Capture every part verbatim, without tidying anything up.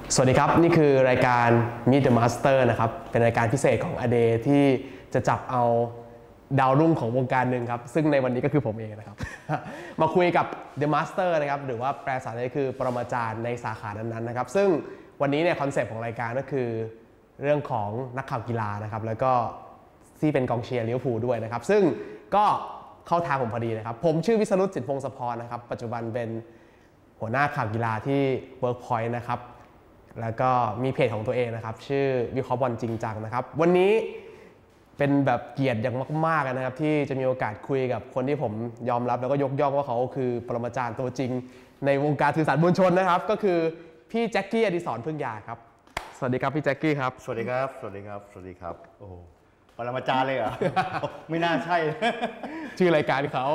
สวัสดีครับนี่คือรายการ Meet the Master นะครับเป็นรายการพิเศษของ A Day ที่จะจับเอาดาวรุ่งของวงการหนึ่งครับซึ่งในวันนี้ก็คือผมเองนะครับ มาคุยกับ The Master นะครับหรือว่าแปลภาษาไทยคือปรมาจารย์ในสาขานั้นๆนะครับซึ่งวันนี้เนี่ยคอนเซปต์ของรายการก็คือเรื่องของนักข่าวกีฬานะครับแล้วก็ที่เป็นกองเชียร์ลิเวอร์พูลด้วยนะครับซึ่งก็เข้าทางผมพอดีนะครับผมชื่อวิษณุจิตพงศพรนะครับปัจจุบันเป็นหัวหน้าข่าวกีฬาที่ Workpoint นะครับแล้วก็มีเพจของตัวเองนะครับชื่อวิเคราะห์บอลจริงจังนะครับวันนี้เป็นแบบเกียรติอย่างมากๆนะครับที่จะมีโอกาสคุยกับคนที่ผมยอมรับแล้วก็ยกย่องว่าเขาคือปรมาจารย์ตัวจริงในวงการสื่อสารมวลชนนะครับก็คือพี่แจ็คกี้อดิศรพึ่งยาครับสวัสดีครับพี่แจ็คกี้ครับสวัสดีครับสวัสดีครับสวัสดีครับโอ้ปรมาจารย์เลยเหรอ ไม่น่าใช่ชื่อรายการเขา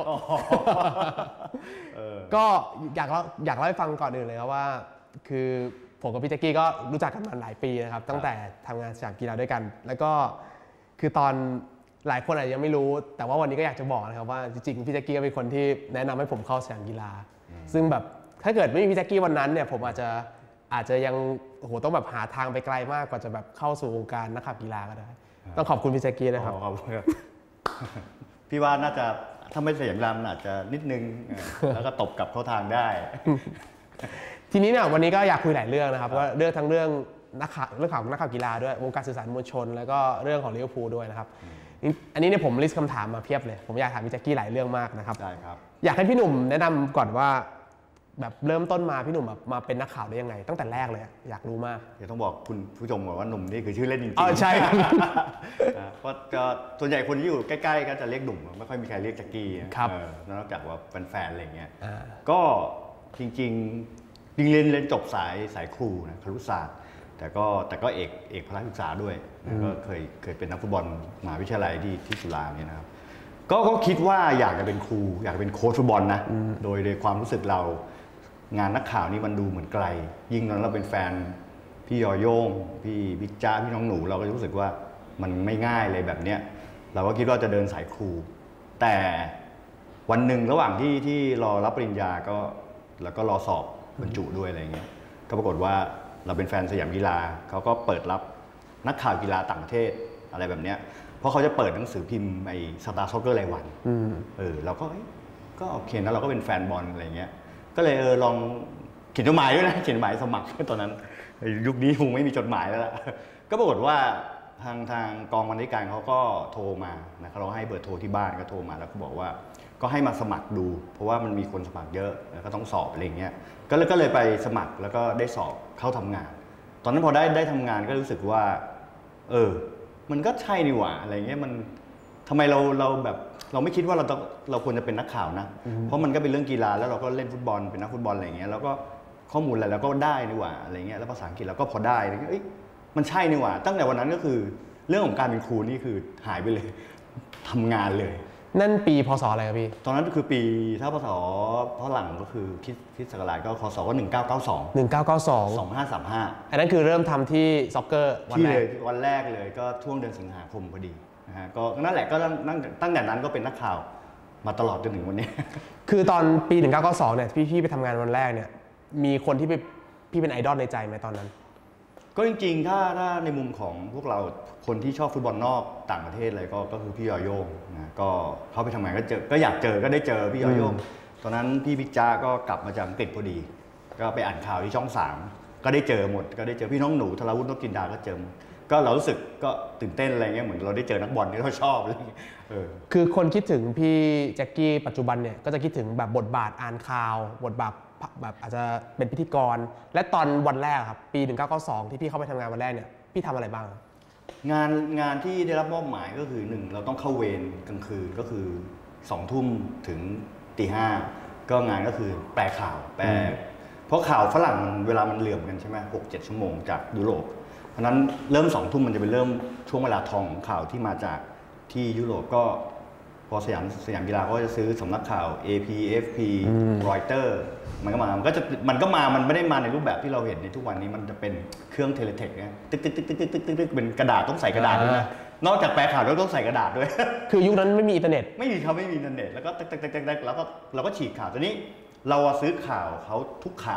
ก็อยากเล่าอยากเล่าให้ฟังก่อนอื่นเลยครับว่าคือผมกับพี่แจ็คกี้ก็รู้จักกันมาหลายปีนะครับตั้งแต่ทำงานสนามกีฬาด้วยกันแล้วก็คือตอนหลายคนอาจจะยังไม่รู้แต่ว่าวันนี้ก็อยากจะบอกนะครับว่าจริงๆพี่แจ็คกี้ก็เป็นคนที่แนะนำให้ผมเข้าสนามกีฬาซึ่งแบบถ้าเกิดไม่มีพี่แจ็คกี้วันนั้นเนี่ยผมอาจจะอาจจะยังโอ้โหต้องแบบหาทางไปไกลมากกว่าจะแบบเข้าสู่วงการนักข่าวกีฬาก็ได้ต้องขอบคุณพี่แจ็คกี้นะครับขอบคุณครับพี่ว่าน่าจะถ้าไม่สยามกีฬามันอาจจะนิดนึงแล้วก็ตบกลับเข้าทางได้ทีนี้เนี่ยวันนี้ก็อยากคุยหลายเรื่องนะครับก็เรื่องทั้งเรื่องนักข่าวเรื่องข่าวนักข่าวกีฬาด้วยวงการสื่อสารมวลชนแล้วก็เรื่องของลิเวอร์พูลด้วยนะครับอันนี้เนี่ยผมลิสต์คำถามมาเพียบเลยผมอยากถามพี่แจ็คกี้หลายเรื่องมากนะครับได้ครับอยากให้พี่หนุ่มแนะนำก่อนว่าแบบเริ่มต้นมาพี่หนุ่มแบบมาเป็นนักข่าวได้ยังไงตั้งแต่แรกเลยอยากรู้มากเดี๋ยวต้องบอกคุณผู้ชมก่อนว่าหนุ่มนี่คือชื่อเล่นจริงๆอ๋อใช่เพราะส่วนใหญ่คนที่อยู่ใกล้ๆก็จะเรียกหนุ่มไม่ค่อยมีใครเรียกแจ็คกี้ครับนอกจากว่าแฟนๆอะไรเงี้ยก็จริงๆจริงเรียนเรียนจบสายสายครูนะครุศาสตร์แต่ก็แต่ก็เอกเอกพละศึกษาด้วยก็เคยเคยเป็นนักฟุตบอลมหาวิทยาลัยที่ที่จุฬาเนี่ยนะครับก็ก็คิดว่าอยากจะเป็นครูอยากเป็นโค้ชฟุตบอลนะโดยในความรู้สึกเรางานนักข่าวนี่มันดูเหมือนไกลยิ่งตอนเราเป็นแฟนพี่ยอโย่งพี่บิ๊กจ้าพี่น้องหนูเราก็รู้สึกว่ามันไม่ง่ายเลยแบบเนี้ยเราก็คิดว่าจะเดินสายครูแต่วันหนึ่งระหว่างที่ที่รอรับปริญญาก็แล้วก็รอสอบบรรจุด้วยอะไรเงี้ยก็ปรากฏว่าเราเป็นแฟนสยามกีฬาเขาก็เปิดรับนักข่าวกีฬาต่างประเทศอะไรแบบเนี้ยเพราะเขาจะเปิดหนังสือพิมพ์ไอ้สตาร์ซ็อกเกอร์รายวันเออเราก็ก็โอเคนะเราก็เป็นแฟนบอลอะไรเงี้ยก็เลยเออลองเขียนจดหมายด้วยนะเขียนจดหมายสมัครตอนนั้นยุคนี้คงไม่มีจดหมายแล้วล่ะก็ปรากฏว่าทางทางกองบรรณาธิการเขาก็โทรมานะเราให้เบอร์โทรที่บ้านก็โทรมาแล้วก็บอกว่าก็ให้มาสมัครดูเพราะว่ามันมีคนสมัครเยอะแล้วก็ต้องสอบอะไรเงี้ยก็เลยก็เลยไปสมัครแล้วก็ได้สอบเข้าทำงานตอนนั้นพอได้ได้ทำงานก็รู้สึกว่าเออมันก็ใช่นี่หว่าอะไรเงี้ยมันทำไมเราเราแบบเราไม่คิดว่าเราต้องเราควรจะเป็นนักข่าวนะเพราะมันก็เป็นเรื่องกีฬาแล้วเราก็เล่นฟุตบอลเป็นนักฟุตบอลอะไรเงี้ยแล้วก็ข้อมูลอะไรเราก็ได้นี่หว่าอะไรเงี้ยแล้วภาษาอังกฤษเราก็พอได้อะไรเงี้ยเอ้ยมันใช่นี่หว่าตั้งแต่วันนั้นก็คือเรื่องของการเป็นครูนี่คือหายไปเลยทำงานเลยนั่นปีพศอะไรครับพี่ตอนนั้นคือปีถ้าพศฝรั่งก็คือคิดคิดศักราชก็คศก็หนึ่งเก้าเก้าสองหนึ่งเก้าเก้าสองสองห้าสามห้าอันนั้นคือเริ่มทำที่ซ็อกเกอร์วันแรกวันแรกเลยก็ช่วงเดือนสิงหาคมพอดีนะฮะก็นั่นแหละก็ตั้งแต่นั้นก็เป็นนักข่าวมาตลอดจนถึงวันนี้คือตอนปีหนึ่งเก้าเก้าสองเนี่ยพี่พี่ไปทำงานวันแรกเนี่ยมีคนที่พี่เป็นไอดอลในใจไหมตอนนั้นก็จริงๆถ้าถ้าในมุมของพวกเราคนที่ชอบฟุตบอลนอกต่างประเทศอะไรก็ก็คือพี่ยอโย่งนะก็เข้าไปทำงานก็เจอก็อยากเจอก็ได้เจอพี่ยอโย่งตอนนั้นพี่บิ๊กจ้าก็กลับมาจากอังกฤษพอดีก็ไปอ่านข่าวที่ช่องสามก็ได้เจอหมดก็ได้เจอพี่น้องหนูธราวุฒินกจินดาก็เจอก็เรารู้สึกก็ตื่นเต้นอะไรเงี้ยเหมือนเราได้เจอนักบอลที่เราชอบอะไรเงี้ยเออคือคนคิดถึงพี่แจ็คกี้ปัจจุบันเนี่ยก็จะคิดถึงแบบบทบาทอ่านข่าวบทบาทแบบอาจจะเป็นพิธีกรและตอนวันแรกครับปีหนึ่งเก้าเก้าสองที่พี่เข้าไปทำงานวันแรกเนี่ยพี่ทำอะไรบ้างงานงานที่ได้รับมอบหมายก็คือหนึ่งเราต้องเข้าเวรกลางคืนก็คือสองทุ่มถึงตีห้าก็งานก็คือแปลข่าวแปลเพราะข่าวฝรั่งเวลามันเหลื่อมกันใช่ไหมหกเจ็ดชั่วโมงจากยุโรปเพราะนั้นเริ่มสองทุ่มมันจะเป็นเริ่มช่วงเวลาทองของข่าวที่มาจากที่ยุโรปก็พอสยามสยามกีฬาก็จะซื้อสำนักข่าว เอ พี เอฟ พี Reuters มันก็มามันก็จะมันก็มามันไม่ได้มาในรูปแบบที่เราเห็นในทุกวันนี้มันจะเป็นเครื่องเทเลเทคเนี่ยตึ๊กตึ๊กตึ๊กตึ๊กตึ๊กตึ๊กเป็นกระดาษต้องใส่กระดาษด้วยนะนอกจากแปลข่าวแล้วต้องใส่กระดาษด้วยคือยุคนั้นไม่มีอินเทอร์เน็ตไม่มีเขาไม่มีอินเทอร์เน็ตแล้วก็ตึ๊กตึ๊กตึ๊กตึ๊กแล้วก็เราก็ฉีกข่าวตอนนี้เราซื้อข่าวเขาทุกข่าว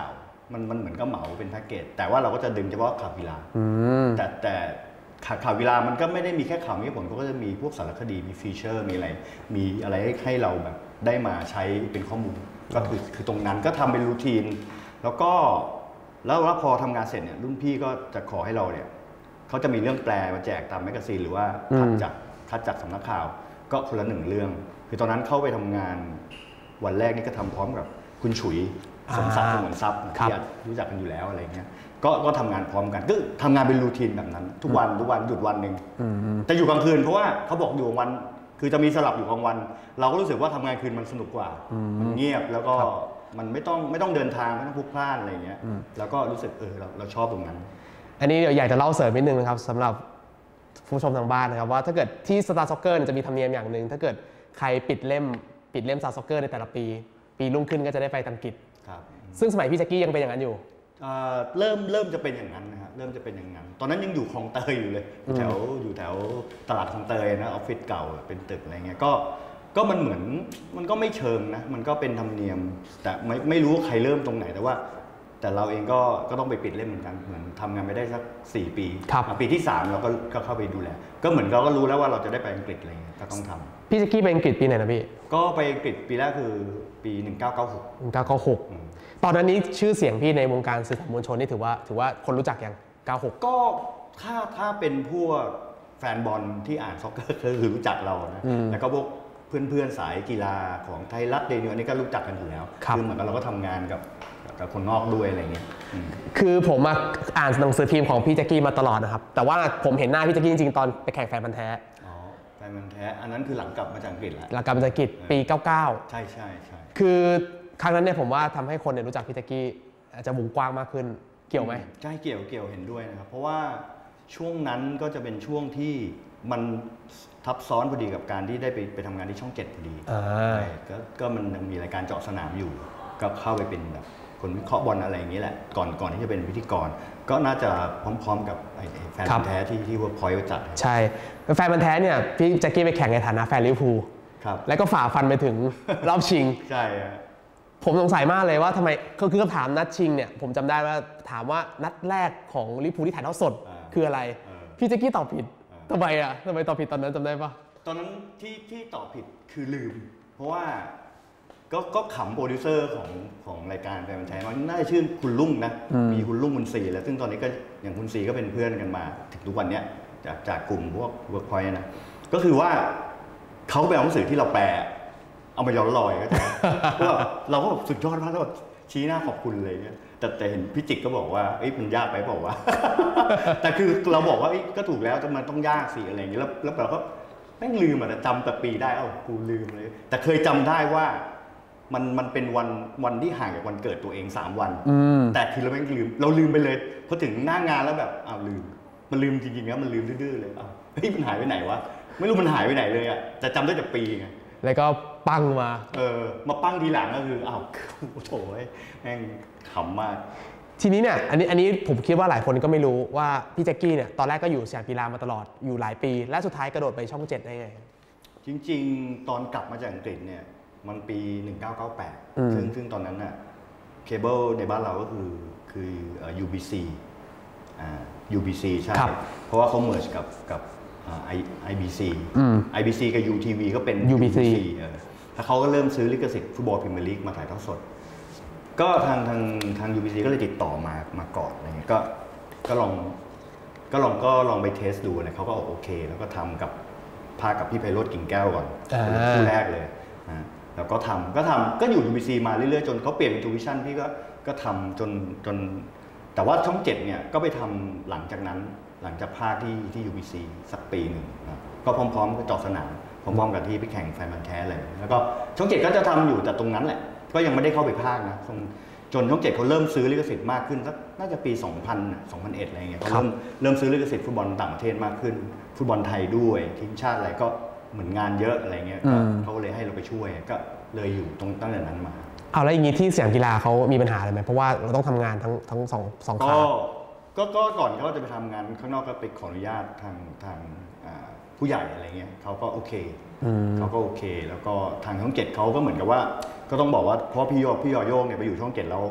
มันมันเหมือนก็เหมาเป็นแพ็กเกจแต่ว่าเราก็จะดึงเฉพาะข่าวกีฬาแต่แต่ข่าวกีฬามันก็ไม่ได้มีแค่ข่าวมีผลก็จะมีพวกสารคดีมีฟีเจอร์มีอะไรมีอะไรให้เราแบบได้มาใช้เป็นข้อมูลก็คือคือตรงนั้นก็ทำเป็นรูทีนแล้วก็แล้วพอทำงานเสร็จเนี่ยรุ่นพี่ก็จะขอให้เราเนี่ยเขาจะมีเรื่องแปลมาแจกตามแมกกาซีนหรือว่าคัดจากคัดจากสำนักข่าวก็คนละหนึ่งเรื่องคือตอนนั้นเข้าไปทำงานวันแรกนี่ก็ทำพร้อมกับคุณฉุยสมศักดิ์สมวนทรัพย์ที่รู้จักกันอยู่แล้วอะไรเงี้ยก็ก็ทำงานพร้อมกันก็ทำงานเป็นรูทีนแบบนั้นทุกวันทุกวันหยุดวันหนึ่งจะอยู่กลางคืนเพราะว่าเขาบอกอยู่กลางวันคือจะมีสลับอยู่กลางวัน เราก็รู้สึกว่าทำงานคืนมันสนุกกว่ามันเงียบแล้วก็มันไม่ต้องไม่ต้องเดินทางไม่ต้องพลุกพล่านอะไรเงี้ยแล้วก็รู้สึกเออเราเราชอบตรงนั้นอันนี้เดี๋ยวอยากจะเล่าเสริมนิดนึงนะครับสำหรับผู้ชมทางบ้านนะครับว่าถ้าเกิดที่ Star Soccer จะมีธรรมเนียมอย่างหนึ่งถ้าเกิดใครปิดเล่มปิดเล่ม Star Soccer ในแต่ละปีปีรุ่งขึ้นก็จะได้ไปอังกฤษซึ่งสมัยพี่แจ็คกี้ยังเป็นอย่างนั้นอยู่เริ่มเริ่มจะเป็นอย่างนั้นนะฮะเริ่มจะเป็นอย่างนั้นตอนนั้นยังอยู่คลองเตยอยู่เลยแถวอยู่แถวตลาดคลองเตยนะออฟฟิศเก่าเป็นตึกอะไรเงี้ยก็ก็มันเหมือนมันก็ไม่เชิงนะมันก็เป็นธรรมเนียมแต่ไม่ไม่รู้ใครเริ่มตรงไหนแต่ว่าแต่เราเองก็ก็ต้องไปปิดเล่มเหมือนกันเหมือนทำงานไปได้สักสี่ปีปีที่สามเราก็ก็เข้าไปดูแลก็เหมือนเราก็รู้แล้วว่าเราจะได้ไปอังกฤษอะไรเงี้ยก็ต้องทำพี่แจ็คกี้ไปอังกฤษปีไหนนะพี่ก็ไปอังกฤษปีแรกคือปีหนึ่งเก้าเก้าหกหนึ่งเก้าเก้าหกตอนนั้นนี้ชื่อเสียงพี่ในวงการสื่อมวลชนนี่ถือว่าถือว่าคนรู้จักยังเก้าหกก็ถ้าถ้าเป็นพวกแฟนบอลที่อ่านซ็อกเกอร์คือรู้จักเรานะแล้วก็พวกเพื่อนๆสายกีฬาของไทยรัฐเดนิวอันนี้ก็รู้จักกันอยู่แล้วคือเหมือนกับเราก็ทำงานกับกับคนนอกด้วยอะไรเงี้ยคือผมมาอ่านหนังสือพิมพ์ของพี่แจ็คกี้มาตลอดนะครับแต่ว่าผมเห็นหน้าพี่แจ็คกี้จริงๆตอนไปแข่งแฟนพันธุ์แท้อ๋อแฟนพันธุ์แท้อันนั้นคือหลังกลับมาจากอังกฤษแล้วหลังกลับมาจากอังกฤษปีเก้าเก้าใช่ใช่ใช่คือครั้งนั้นเนี่ยผมว่าทำให้คนเนี่ยรู้จักพี่แจ็คกี้อาจจะวงกว้างมากขึ้นเกี่ยวไหมใช่เกี่ยวเกี่ยวเห็นด้วยนะครับเพราะว่าช่วงนั้นก็จะเป็นช่วงที่มันทับซ้อนพอดีกับการที่ได้ไปไปทำงานที่ช่องเจ็ดพอดีก็ก็มันมีรายการเจาะสนามอยู่ก็เข้าไปเป็นแบบคนวิเคราะห์บอลอะไรอย่างนี้แหละก่อนก่อนที่จะเป็นพิธีกรก็น่าจะพร้อมๆกับแฟนแท้ที่ที่ว่าพอยต์จัดใช่แฟนมันแท้เนี่ยพี่แจ็คกี้ไปแข่งในฐานะแฟนลิเวอร์พูลแล้วก็ฝ่าฟันไปถึงรอบชิงใช่ผมสงสัยมากเลยว่าทำไมคือคำถามนัดชิงเนี่ยผมจำได้ว่าถามว่านัดแรกของลิเวอร์พูลที่ถ่ายทอดสดคืออะไรพี่แจ็คกี้ตอบผิดทำไมอ่ะทำไมตอบผิดตอนนั้นจำได้ปะตอนนั้นที่ที่ตอบผิดคือลืมเพราะว่าก็ก็ขำโปรดิวเซอร์ของของรายการแฟนมันแท้มันน่าจะชื่อคุณลุงนะมีคุณลุงคุณซีแล้วซึ่งตอนนี้ก็อย่างคุณซีก็เป็นเพื่อนกันมาถึงทุกวันนี้จากจากกลุ่มพวกเวิร์กพอยต์นะก็คือว่าเขาไปเอาหนังสือที่เราแปลเอามาย้อนรอยก็จะว่าเราก็แบบสุดยอดมากแล้วแบบชี้หน้าขอบคุณเลยเนี่ยแต่แต่เห็นพี่จิกก็บอกว่าเอ้ยมันยากไปบอกว่าแต่คือเราบอกว่าก็ถูกแล้วแต่มันต้องยากสิอะไรอย่างเงี้ยแล้วแล้วเราก็แม่งลืมอ่ะแต่จำแต่ปีได้เอ้ากูลืมเลยแต่เคยจำได้ว่ามันมันเป็นวันวันที่ห่างจากวันเกิดตัวเองสามวันแต่คือเราแม่งลืมเราลืมไปเลยพอถึงหน้างานแล้วแบบอ้าวลืมมันลืมจริงๆนะมันลืมดื้อๆเลยอ้าวเฮ้ยมันหายไปไหนวะไม่รู้มันหายไปไหนเลยอ่ะแต่จำได้แต่ปีไงแล้วก็ปั้งมาเออมาปั้งทีหลังก็คืออ้าวโอ้โหแม่งขำมากทีนี้เนี่ยอันนี้อันนี้ผมคิดว่าหลายคนก็ไม่รู้ว่าพี่แจ็คกี้เนี่ยตอนแรกก็อยู่สยามกีฬามาตลอดอยู่หลายปีและสุดท้ายกระโดดไปช่องเจ็ดได้ไงจริงๆตอนกลับมาจากอังกฤษเนี่ยมันปีหนึ่งเก้าเก้าแปดซึ่งซึ่งตอนนั้นน่ะเคเบิลในบ้านเราก็คือคือ ยู บี ซี อ่า ยู บี ซี ใช่เพราะว่าเขาเมิร์จกับกับไอ บี ซี ไอ บี ซี กับ ยู ที วี ก็เป็นยู บี ซีแล้วเขาก็เริ่มซื้อลิขสิทธิ์ฟุตบอลพรีเมียร์ลีกมาถ่ายทอดสดก็ทางทางทาง ยู บี ซี ก็เลยติดต่อมามาก่อนอะไรเงี้ยก็ก็ลองก็ลองก็ลองไปเทสดูนะเขาก็โอเคแล้วก็ทำกับพากับพี่ไพโรจน์กิ่งแก้วก่อนคู่แรกเลยนะแล้วก็ทำก็ทำก็อยู่ ยู บี ซี มาเรื่อยๆจนเขาเปลี่ยนเป็นทูวิชั่นพี่ก็ก็ทำจนจนแต่ว่าช่องเจ็ดเนี่ยก็ไปทำหลังจากนั้นหลังจากภาคที่ที่ ยู บี ซี สักปีหนึ่งนะก็พร้อมๆกับเจาะสนามพร้อมๆกับที่ไปแข่งแฟนมันแท้เลยแล้วก็ช่องเจ็ดก็จะทำอยู่แต่ตรงนั้นแหละก็ยังไม่ได้เข้าไปภาคนะจนช่องเจ็ดเขาเริ่มซื้อลิขสิทธิ์มากขึ้นสักน่าจะปีสองพัน สองพันเอ็ดอะไรเงี้ยเขาเริ่มเริ่มซื้อลิขสิทธิ์ฟุตบอลต่างประเทศมากขึ้นฟุตบอลไทยด้วยทีมชาติอะไรก็เหมือนงานเยอะอะไรเงี้ยเขาเลยให้เราไปช่วยก็เลยอยู่ตรงตั้งแต่นั้นมาเอาแล้วอย่างนี้ที่สยามกีฬาเขามีปัญหาอะไรไหมเพราะว่าเราต้องทำงานทั้งทั้งสองสองขาก็ก็ก่อนเขาจะไปทำงานข้างนอกก็ไปขออนุญาตทางทางผู้ใหญ่อะไรเงี้ยเขาก็โอเคเขาก็โอเคแล้วก็ทางช่องเจ็ดเขาก็เหมือนกับว่าก็ต้องบอกว่าเพราะพี่ยอพี่ยอโยงเนี่ยไปอยู่ช่องเจ็ดแล้ว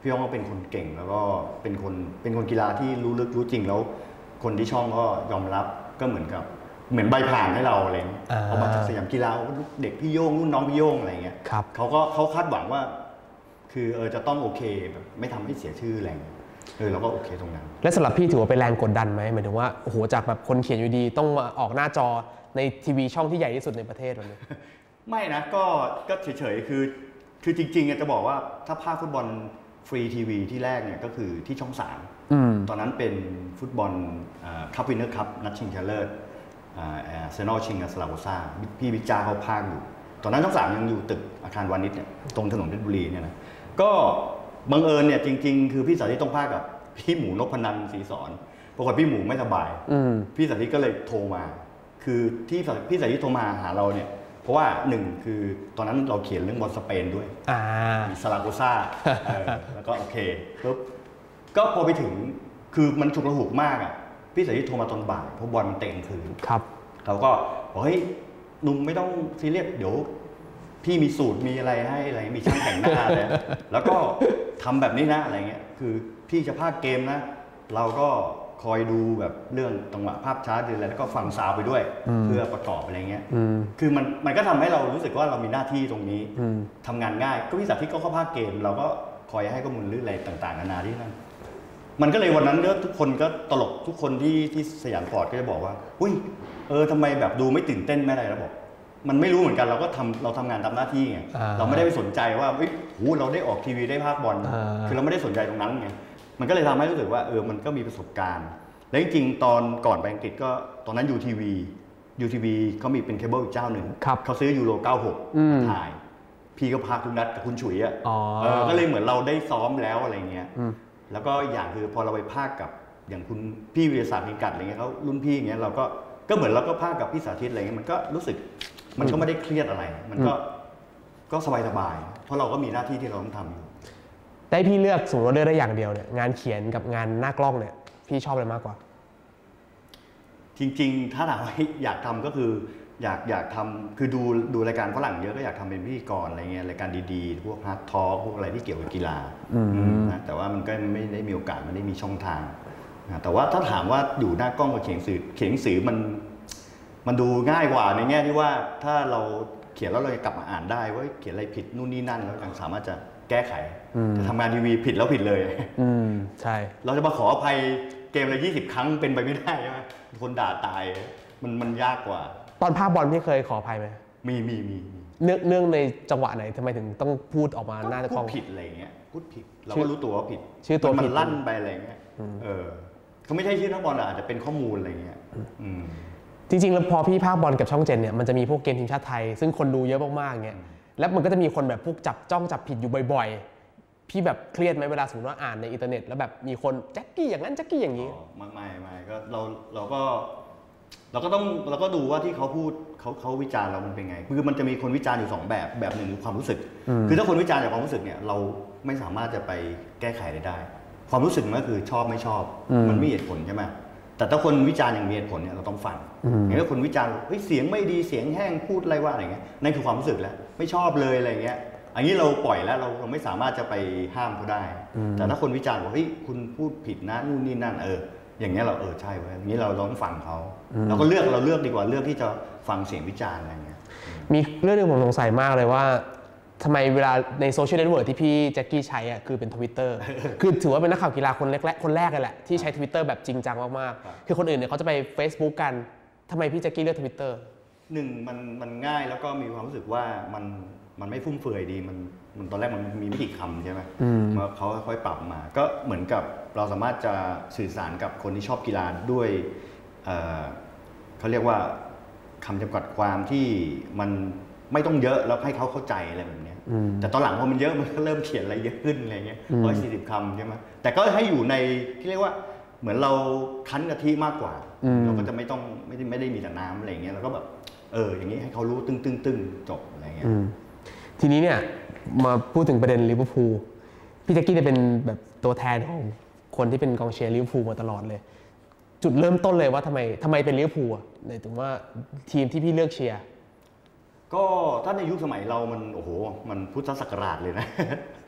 พี่ยงก็เป็นคนเก่งแล้วก็เป็นคนเป็นคนกีฬาที่รู้ลึกรู้จริงแล้วคนที่ช่องก็ยอมรับก็เหมือนกับเหมือนใบผ่านให้เราอะไรเงี้ยเอามาจากสยามกีฬาเด็กพี่โย่งรุ่นน้องพี่โย่งอะไรเงี้ยเขาก็เขาคาดหวังว่าคือเออจะต้องโอเคแบบไม่ทำให้เสียชื่ออะไรเงี้ยเออเราก็โอเคตรงนั้นและสำหรับพี่ถือว่าเป็นแรงกดดันไหมหมายถึงว่าโอ้โหจากแบบคนเขียนอยู่ดีต้องมาออกหน้าจอในทีวีช่องที่ใหญ่ที่สุดในประเทศวันนี้ไม่นะก็ก็เฉยๆคือคือจริงๆจะบอกว่าถ้าภาคฟุตบอลฟรีทีวีที่แรกเนี่ยก็คือที่ช่องสามตอนนั้นเป็นฟุตบอลคัพวินเนอร์คัพนัดชิงชนะเลิศอาร์เซนอลชิงกับสลาโกซ่าพี่วิจาเขาพากอยู่ตอนนั้นช่องสามยังอยู่ตึกอาคารวานิชเนี่ยตรงถนนเพชรบุรีเนี่ยนะก็บังเอิญเนี่ยจริงๆคือพี่สาธิตต้องพากกับพี่หมูนพนันศรีสอนปรากฏพี่หมูไม่สบายพี่สาธิตก็เลยโทรมาคือที่พี่สาธิตโทรมาหาเราเนี่ยเพราะว่าหนึ่งคือตอนนั้นเราเขียนเรื่องบอลสเปนด้วยซาราโกซ่าแล้วก็โอเคปุ๊บก็พอไปถึงคือมันฉุกระหุกมากอ่ะพี่สาธิตโทรมาตอนบ่ายเพราะบอลมันเตะกลางคืนครับเขาก็บอกเฮ้ยหนุ่มไม่ต้องซีเรียสเดี๋ยวพี่มีสูตรมีอะไรให้อะไรมีช่างแต่งหน้าเลยแล้วก็ทำแบบนี้นะอะไรเงี้ยคือพี่จะพากเกมนะเราก็คอยดูแบบเรื่องจังหวะภาพช้าหรืออะไรแล้วก็ฟังซาวไปด้วยเพื่อประกอบอะไรเงี้ยคือมันมันก็ทำให้เรารู้สึกว่าเรามีหน้าที่ตรงนี้ทำงานง่ายก็พี่สาธิตก็เข้าภาคเกมเราก็คอยให้ข้อมูลเรื่องอะไรต่างๆนานาที่นั่นมันก็เลยวันนั้นทุกคนก็ตลกทุกคนที่ที่สยามสปอร์ตก็จะบอกว่าอุ้ยเออทำไมแบบดูไม่ตื่นเต้นไม่อะไรแล้วบอกมันไม่รู้เหมือนกันเราก็ทำเราทำงานตามหน้าที่ไงเราไม่ได้ไปสนใจว่าเฮ้ยโหเราได้ออกทีวีได้ภาคบอลคือเราไม่ได้สนใจตรงนั้นไงมันก็เลยทำให้รู้สึกว่าเออมันก็มีประสบการณ์และจริงๆตอนก่อนไปอังกฤษก็ตอนนั้นยูทีวียูทีวีเขามีเป็นเคเบิลอีกเจ้าหนึ่งเขาซื้อยูโรเก้าสิบหกถ่ายพี่ก็พากทุกนัดกับคุณฉุยอ่ะก็เลยเหมือนเราได้ซ้อมแล้วอะไรเงี้ยแล้วก็อย่างคือพอเราไปพากกับอย่างคุณพี่วิทยาศาสตร์มีกัดอะไรเงี้ยเขารุ่นพี่อย่างเงี้ยเราก็ก็เหมือนเราก็พากกับพี่สาธิตอะไรเงี้ยมันก็รู้สึกมันก็ไม่ได้เครียดอะไรมันก็ก็สบายๆเพราะเราก็มีหน้าที่ที่เราต้องทำอยู่ได้พี่เลือกสมมติว่าเลือกได้อย่างเดียวเนี่ยงานเขียนกับงานหน้ากล้องเนี่ยพี่ชอบอะไรมากกว่าจริงๆถ้าถามว่าอยากทำก็คืออยากอยากทำคือดูดูรายการฝรั่งเยอะก็อยากทำเป็นพิธีกรอะไรเงี้ยรายการดีๆพวกฮาร์ดทอล์กพวกอะไรที่เกี่ยวกับกีฬานะแต่ว่ามันก็ไม่ได้มีโอกาสไม่ได้มีช่องทางนะแต่ว่าถ้าถามว่าอยู่หน้ากล้องกับเขียนสื่อเขียนสื่อมันมันดูง่ายกว่าในแง่ที่ว่าถ้าเราเขียนแล้วเราจะกลับมาอ่านได้ว่าเขียนอะไรผิดนู่นนี่นั่นแล้วยังสามารถจะแก้ไขแต่ทำงานทีวีผิดแล้วผิดเลยใช่เราจะมาขออภัยเกมละยี่สิบครั้งเป็นไปไม่ได้ใช่ไหมคนด่าตายมันมันยากกว่าตอนภาคบอลพี่เคยขออภัยไหมมีมีมีเนื่องเนื่องในจังหวะไหนทำไมถึงต้องพูดออกมาหน้ากล้องผิดอะไรเงี้ยพูดผิดเราก็รู้ตัวว่าผิดชื่อตัวมันลั่นไปอะไรเงี้ยเออเขาไม่ใช่ชื่อนักบอลอาจจะเป็นข้อมูลอะไรเงี้ยจริงๆแล้วพอพี่ภาคบอลกับช่องเจ็ดเนี่ยมันจะมีพวกเกมทีมชาติไทยซึ่งคนดูเยอะมากๆเงี้ยแล้วมันก็จะมีคนแบบพวกจับจ้องจับผิดอยู่บ่อยๆพี่แบบเครียดไหมเวลาสมมติว่าอ่านในอินเทอร์เน็ตแล้วแบบมีคนแจ็คกี้อย่างนั้นแจ็คกี้อย่างนี้ไม่ไม่ไม่ก็เราเราก็เราก็ต้องเราก็ดูว่าที่เขาพูดเขาเขาวิจารณ์เรามันเป็นไงคือมันจะมีคนวิจารณ์อยู่สองแบบแบบหนึ่งคือความรู้สึกคือถ้าคนวิจารณ์จากความรู้สึกเนี่ยเราไม่สามารถจะไปแก้ไขได้ความรู้สึกมันก็คือชอบไม่ชอบมันไม่เหตุผลใช่ไหมแต่ถ้าคนวิจารณ์อย่างมีเหตุผลเนี่ยเราต้องฟังอย่างถ้าคนวิจารณ์เฮ้ยเสียงไม่ดีเสียงแห้งพูดอะไรว่าอะไรเงี้ยนั่นคือความรู้สึกแล้วไม่ชอบเลยอะไรเงี้ยอันนี้เราปล่อยแล้วเราเราไม่สามารถจะไปห้ามเขาได้แต่ถ้าคนวิจารณ์ว่าเฮ้ยคุณพูดผิดนะนู่นนี่นั่นเอออย่างเงี้ยเราเออใช่เว้ยอย่างนี้เราต้องฟังเขาเราก็เลือกเราเลือกดีกว่าเลือกที่จะฟังเสียงวิจารณ์อะไรเงี้ยมีเรื่องนึงผมสงสัยมากเลยว่าทำไมเวลาในโซเชียลเน็ตเวิร์กที่พี่แจ็คกี้ใช้อ่ะคือเป็น Twitter คือถือว่าเป็นนักข่าวกีฬาคนแรกๆคนแรกเลยแหละที่ใช้ Twitter แบบจริงจังมากๆคือคนอื่นเนี่ยเขาจะไป Facebook กันทำไมพี่แจ็คกี้เลือก Twitter หนึ่งมันมันง่ายแล้วก็มีความรู้สึกว่ามันมันไม่ฟุ่มเฟือยดีมันมันตอนแรกมันมีไม่กี่คำใช่ไหมมาเขาค่อยๆปรับมาก็เหมือนกับเราสามารถจะสื่อสารกับคนที่ชอบกีฬาด้วยเขาเรียกว่าคำจำกัดความที่มันไม่ต้องเยอะแล้วให้เขาเข้าใจอะไรแบบนี้แต่ตอนหลังพอมันเยอะมันก็เริ่มเขียนอะไรเยอะขึ้นอะไรเงี้ยร้อยสี่สิบคำใช่ไหมแต่ก็ให้อยู่ในที่เรียกว่าเหมือนเราคั้นกะทิมากกว่าเราก็จะไม่ต้องไม่ได้ไม่ได้มีแต่น้ำอะไรเงี้ยเราก็แบบเอออย่างนี้ให้เขารู้ตึ้งตึ้งตึ้งจบอะไรเงี้ยทีนี้เนี่ยมาพูดถึงประเด็นลิเวอร์พูลพี่แจ็คกี้จะเป็นแบบตัวแทนของคนที่เป็นกองเชียร์ลิเวอร์พูลมาตลอดเลยจุดเริ่มต้นเลยว่าทำไมทำไมเป็นลิเวอร์พูลอ่ะในถึงว่าทีมที่พี่เลือกเชียร์ก็ถ้าในยุคสมัยเรามันโอ้โหมันพุทธศักราชเลยนะ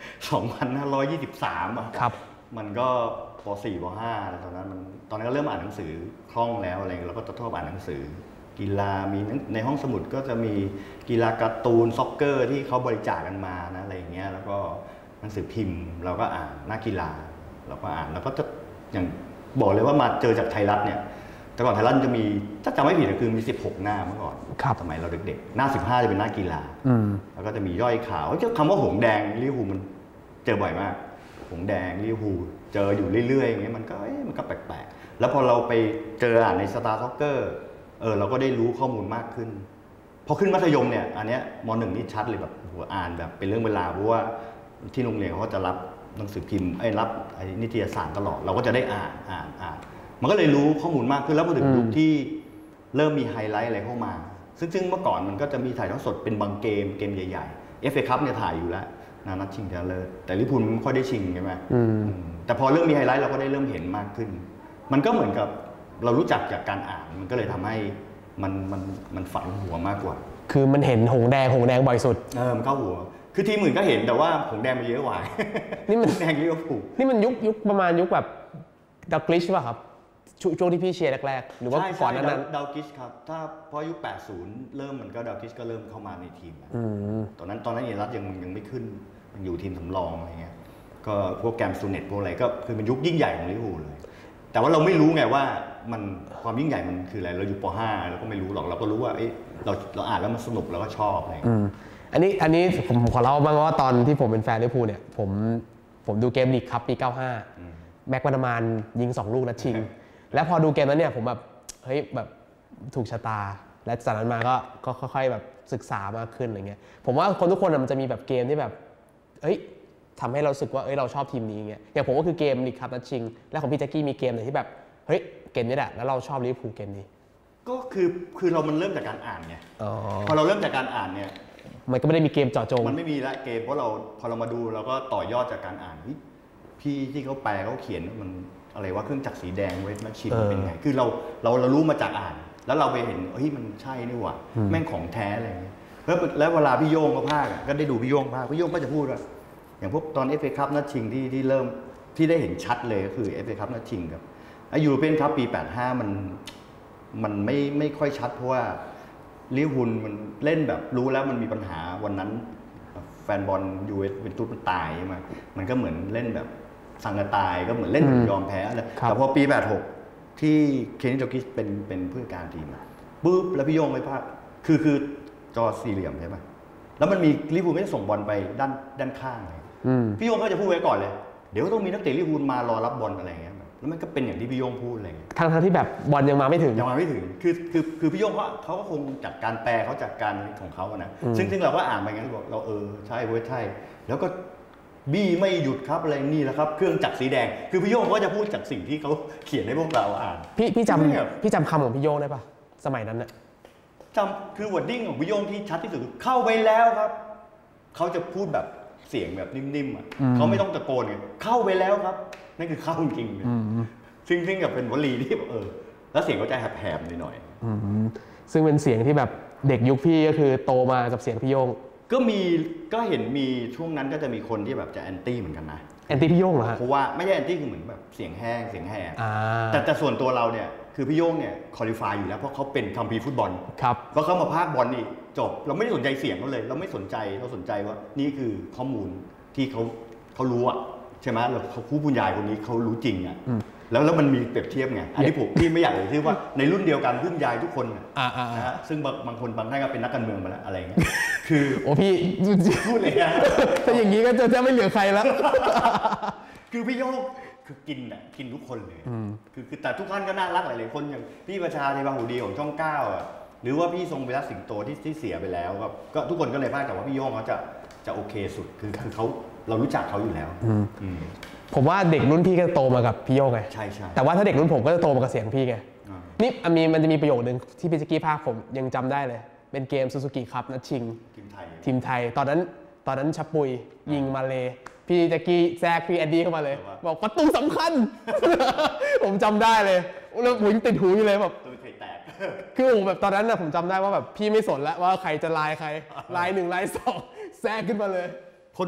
สองพันห้าร้อยยี่สิบสามอ่ะครับมันก็ป .สี่ ป .ห้า ตอนนั้นมันตอนนั้นก็เริ่มอ่านหนังสือคล่องแล้วอะไรเราก็จะชอบอ่านหนังสือกีฬามีในห้องสมุดก็จะมีกีฬาการ์ตูนซ็อกเกอร์ที่เขาบริจาคกันมานะอะไรอย่างเงี้ยแล้วก็หนังสือพิมพ์เราก็อ่านหน้ากีฬาเราก็อ่านแล้วก็จะอย่างบอกเลยว่ามาเจอจากไทยรัฐเนี่ยแต่ก่อนไทยรัฐจะมีถ้าจำไม่ผิดก็คือมีสิบหกหน้าเมื่อก่อนสมัยเราเด็กๆหน้าสิบห้าจะเป็นหน้ากีฬาแล้วก็จะมีย่อยข่าวคำว่าหงแดงลิเวอร์พูลมันเจอบ่อยมากหงแดงลิเวอร์พูลเจออยู่เรื่อยๆอย่างเงี้ยมันก็เอ๊ะมันก็แปลกๆแล้วพอเราไปเจออ่านในสตาร์ซ็อกเกอร์เออเราก็ได้รู้ข้อมูลมากขึ้นพอขึ้นมัธยมเนี่ยอันเนี้ยม.หนึ่งนี่ชัดเลยแบบหัวอ่านแบบเป็นเรื่องเวลาเพราะว่าที่โรงเรียนเขาจะรับหนังสือพิมพ์ไอ้รับไอ้นิตยสารตลอดเราก็จะได้อ่านอ่านอ่านมันก็เลยรู้ข้อมูลมากขึ้นแล้วพอถึงยุคที่เริ่มมีไฮไลท์อะไรเข้ามาซึ่งซึ่งเมื่อก่อนมันก็จะมีถ่ายทอดสดเป็นบางเกมเกมใหญ่ๆ เอฟ เอ คัพเนี่ยถ่ายอยู่แล้วนานัดชิงชนะเลิศแต่ลิเวอร์พูลไม่ค่อยได้ชิงใช่ไหมแต่พอเริ่มมีไฮไลท์เราก็ได้เริ่มเห็นมากขึ้นมันก็เหมือนกับเรารู้จักจากการอ่านมันก็เลยทำให้มันมันมันฝังหัวมากกว่าคือมันเห็นหงแดงหงแดงบ่อยสุดเออมันเข้าหัวคือทีมอื่นก็เห็นแต่ว่าหงแดงมันเยอะกว่านี่มันแดงลิเวอร์พูลนี่มันยุคยุคประมาณยุคแบบดักลิชป่ะครับช่วงที่พี่เชียร์แรกๆหรือว่าก่อนนั้นดาวกิชครับถ้าพอยุคแปดสิบเริ่มมันก็ดาวกิชก็เริ่มเข้ามาในทีมตอนนั้นตอนนั้นเอรัสยังยังไม่ขึ้นยังอยู่ทีมสำรองอะไรเงี้ยก็พวกแกมซูเน็ตพวกอะไรก็คือเป็นยุคยิ่งใหญ่ของลิเวอร์พูลเลยแต่ว่าเราไม่รู้ไงว่ามันความยิ่งใหญ่มันคืออะไรเราอยู่ป .ห้า เราก็ไม่รู้หรอกเราก็รู้ว่าเอ๊ะเราเราอ่านแล้วมันสนุกเราก็ชอบอะไรอันนี้อันนี้ผมขอเล่าบ้างว่าตอนที่ผมเป็นแฟนลิเวอร์พูลเนี่ยผมผมดูเกมลีกคัพปีเก้าสิบห้าแม็กวานามานยิงสองลูกนัดชิงแล้วพอดูเกมนั้นเนี่ยผมแบบเฮ้ยแบบถูกชะตาและจากนั้นมาก็ก็ค่อยๆแบบศึกษามากขึ้นอะไรเงี้ยผมว่าคนทุกคนมันจะมีแบบเกมที่แบบเฮ้ยทำให้เราสึกว่าเอ้ยเราชอบทีมนี้เงี้ยอย่างผมก็คือเกมลีกคัพนัดชิงและของพี่แจ็คกี้มีเกมไหนที่แบบเฮ้ยเกมนี้แหละแล้วเราชอบลิเวอร์พูลเกมนี้ก็คือคือเรามันเริ่มจากการอ่านไงพอเราเริ่มจากการอ่านเนี่ยมันก็ไม่ได้มีเกมเจาะจงมันไม่มีละเกมเพราะเราพอเรามาดูเราก็ต่อยอดจากการอ่านพี่ที่เขาแปลเขาเขียนมันอะไรว่าเครื่องจักรสีแดงเวทนักชิมเป็นไงคือเราเราเรารู้มาจากอ่านแล้วเราไปเห็นเฮ้ยมันใช่นี่หว่าแม่งของแท้อะไรเงี้ยแล้วแล้วเวลาพี่โย่งเขาพากย์ก็ได้ดูพี่โย่งพากย์พี่โย่งก็จะพูดว่าอย่างพวกตอน เอฟ เอ คัพนัดชิงที่ที่เริ่มที่ได้เห็นชัดเลยก็คือ เอฟ เอ คัพนัดชิงครับไอ้ยูโรเปียนคัพปีแปดสิบห้ามันมันไม่ไม่ค่อยชัดเพราะว่าลิเวอร์พูลมันเล่นแบบรู้แล้วมันมีปัญหาวันนั้นแฟนบอลยูเอสเป็นตุ๊ดมันตายใช่ไหมมันก็เหมือนเล่นแบบสังกตายก็เหมือนเล่นยอมแพ้แต่พอปีแปดสิบหกที่เคนนิโจกิสเป็นเป็นผู้จัดการทีมปุ๊บแล้วพี่โยงไปพากคือคือจอสี่เหลี่ยมใช่ไหมแล้วมันมีลิเวอร์พูลไม่ได้ส่งบอลไปด้านด้านข้างเลยพี่โยงก็จะพูดไว้ก่อนเลยเดี๋ยวต้องมีนักเตะลิเวอร์พูลมารอรับบอลอะไรเงี้ยแล้วมันก็เป็นอย่างที่พี่โยงพูดอะไรเงี้ยทั้งทั้งที่แบบบอลยังมาไม่ถึงยังมาไม่ถึงคือคือคือพี่โยงเขาเขาก็คงจัดการแปลเขาจัดการของเขาอะนะซึ่งซึ่งเราก็อ่านไปงั้นบอกเราเออใช่เว้ยใช่แล้วก็บี้ไม่หยุดครับอะไรนี่แหละครับเครื่องจักรสีแดงคือพี่โยงก็จะพูดจากสิ่งที่เขาเขียนให้พวกเราอ่านพี่พี่จำพี่จำคำของพี่โยงได้ปะสมัยนั้นน่ะจำคือวอร์ดดิ้งของพี่โยงที่ชัดที่สุดเข้าไปแล้วครับเขาจะพูดแบบเสียงแบบนิ่มๆอ่ะเขาไม่ต้องตะโกนไงเข้าไปแล้วครับนั่นคือเข้าจริงเลยซึ่งซึ่งกับเป็นวลีที่เออแล้วเสียงเขาจะแหบๆหน่อยๆซึ่งเป็นเสียงที่แบบเด็กยุคพี่ก็คือโตมากับเสียงพี่โยงก็มีก็เห็นมีช่วงนั้นก็จะมีคนที่แบบจะแอนตี้เหมือนกันนะแอนตี้พี่โยงเหรอฮะเพราะว่าไม่ใช่แอนตี้คือเหมือนแบบเสียงแห้งเสียงแหบแต่แต่ส่วนตัวเราเนี่ยคือพี่โยงเนี่ยคอลิฟายอยู่แล้วเพราะเขาเป็นคัมภีร์ฟุตบอลครับเพราะเขามาพากย์บอลนี่จบเราไม่ได้สนใจเสียงเขาเลยเราไม่สนใจเราสนใจว่านี่คือข้อมูลที่เขาเขารู้อะใช่ไหมเราเขาคู่บุญญาคนนี้เขารู้จริงอะแล้วแล้วมันมีเปรียบเทียบไงอันนี้ผมพี่ไม่อยากเลยที่ว่าในรุ่นเดียวกันรุ่นยายทุกคนนะฮะซึ่งบางคนบางท่านก็เป็นนักการเมืองมาแล้วอะไรเงี้ยคือโอ้พี่พูดเลยนะถ้าอย่างนี้ก็จะจะไม่เหลือใครแล้วคือพี่โยกคือกินอ่ะกินทุกคนเลยคือคือแต่ทุกท่านก็น่ารักหลายๆคนอย่างพี่ประชาในบางหูดีของช่องเก้าอ่ะหรือว่าพี่ทรงเวลาสิงโตที่ที่เสียไปแล้วก็ทุกคนก็เลยพากแต่ว่าพี่โยงเขาจะจะโอเคสุดคือคือเขาเรารู้จักเขาอยู่แล้วผมว่าเด็กรุ่นพี่ก็โตมากับพี่โยงไงใช่ใช่แต่ว่าถ้าเด็กรุ่นผมก็จะโตมากับเสียงพี่ไงนี่มีมันจะมีประโยคนึงที่พี่แจ็คกี้พากผมยังจำได้เลยเป็นเกมซูซูกิคัพนัดชิงทีมไทยทีมไทยตอนนั้นตอนนั้นชับปุยยิงมาเลยพี่แจ็คกี้แซกพี่แอดดี้เข้ามาเลยบอกประตูสำคัญผมจำได้เลยแล้วผมติดหูอยู่เลยแบบตัวเคยแตกคือผมแบบตอนนั้นนะผมจำได้ว่าแบบพี่ไม่สนแล้วว่าใครจะไลน์ใครไลน์หนึ่งไลน์สองแซกขึ้นมาเลยคน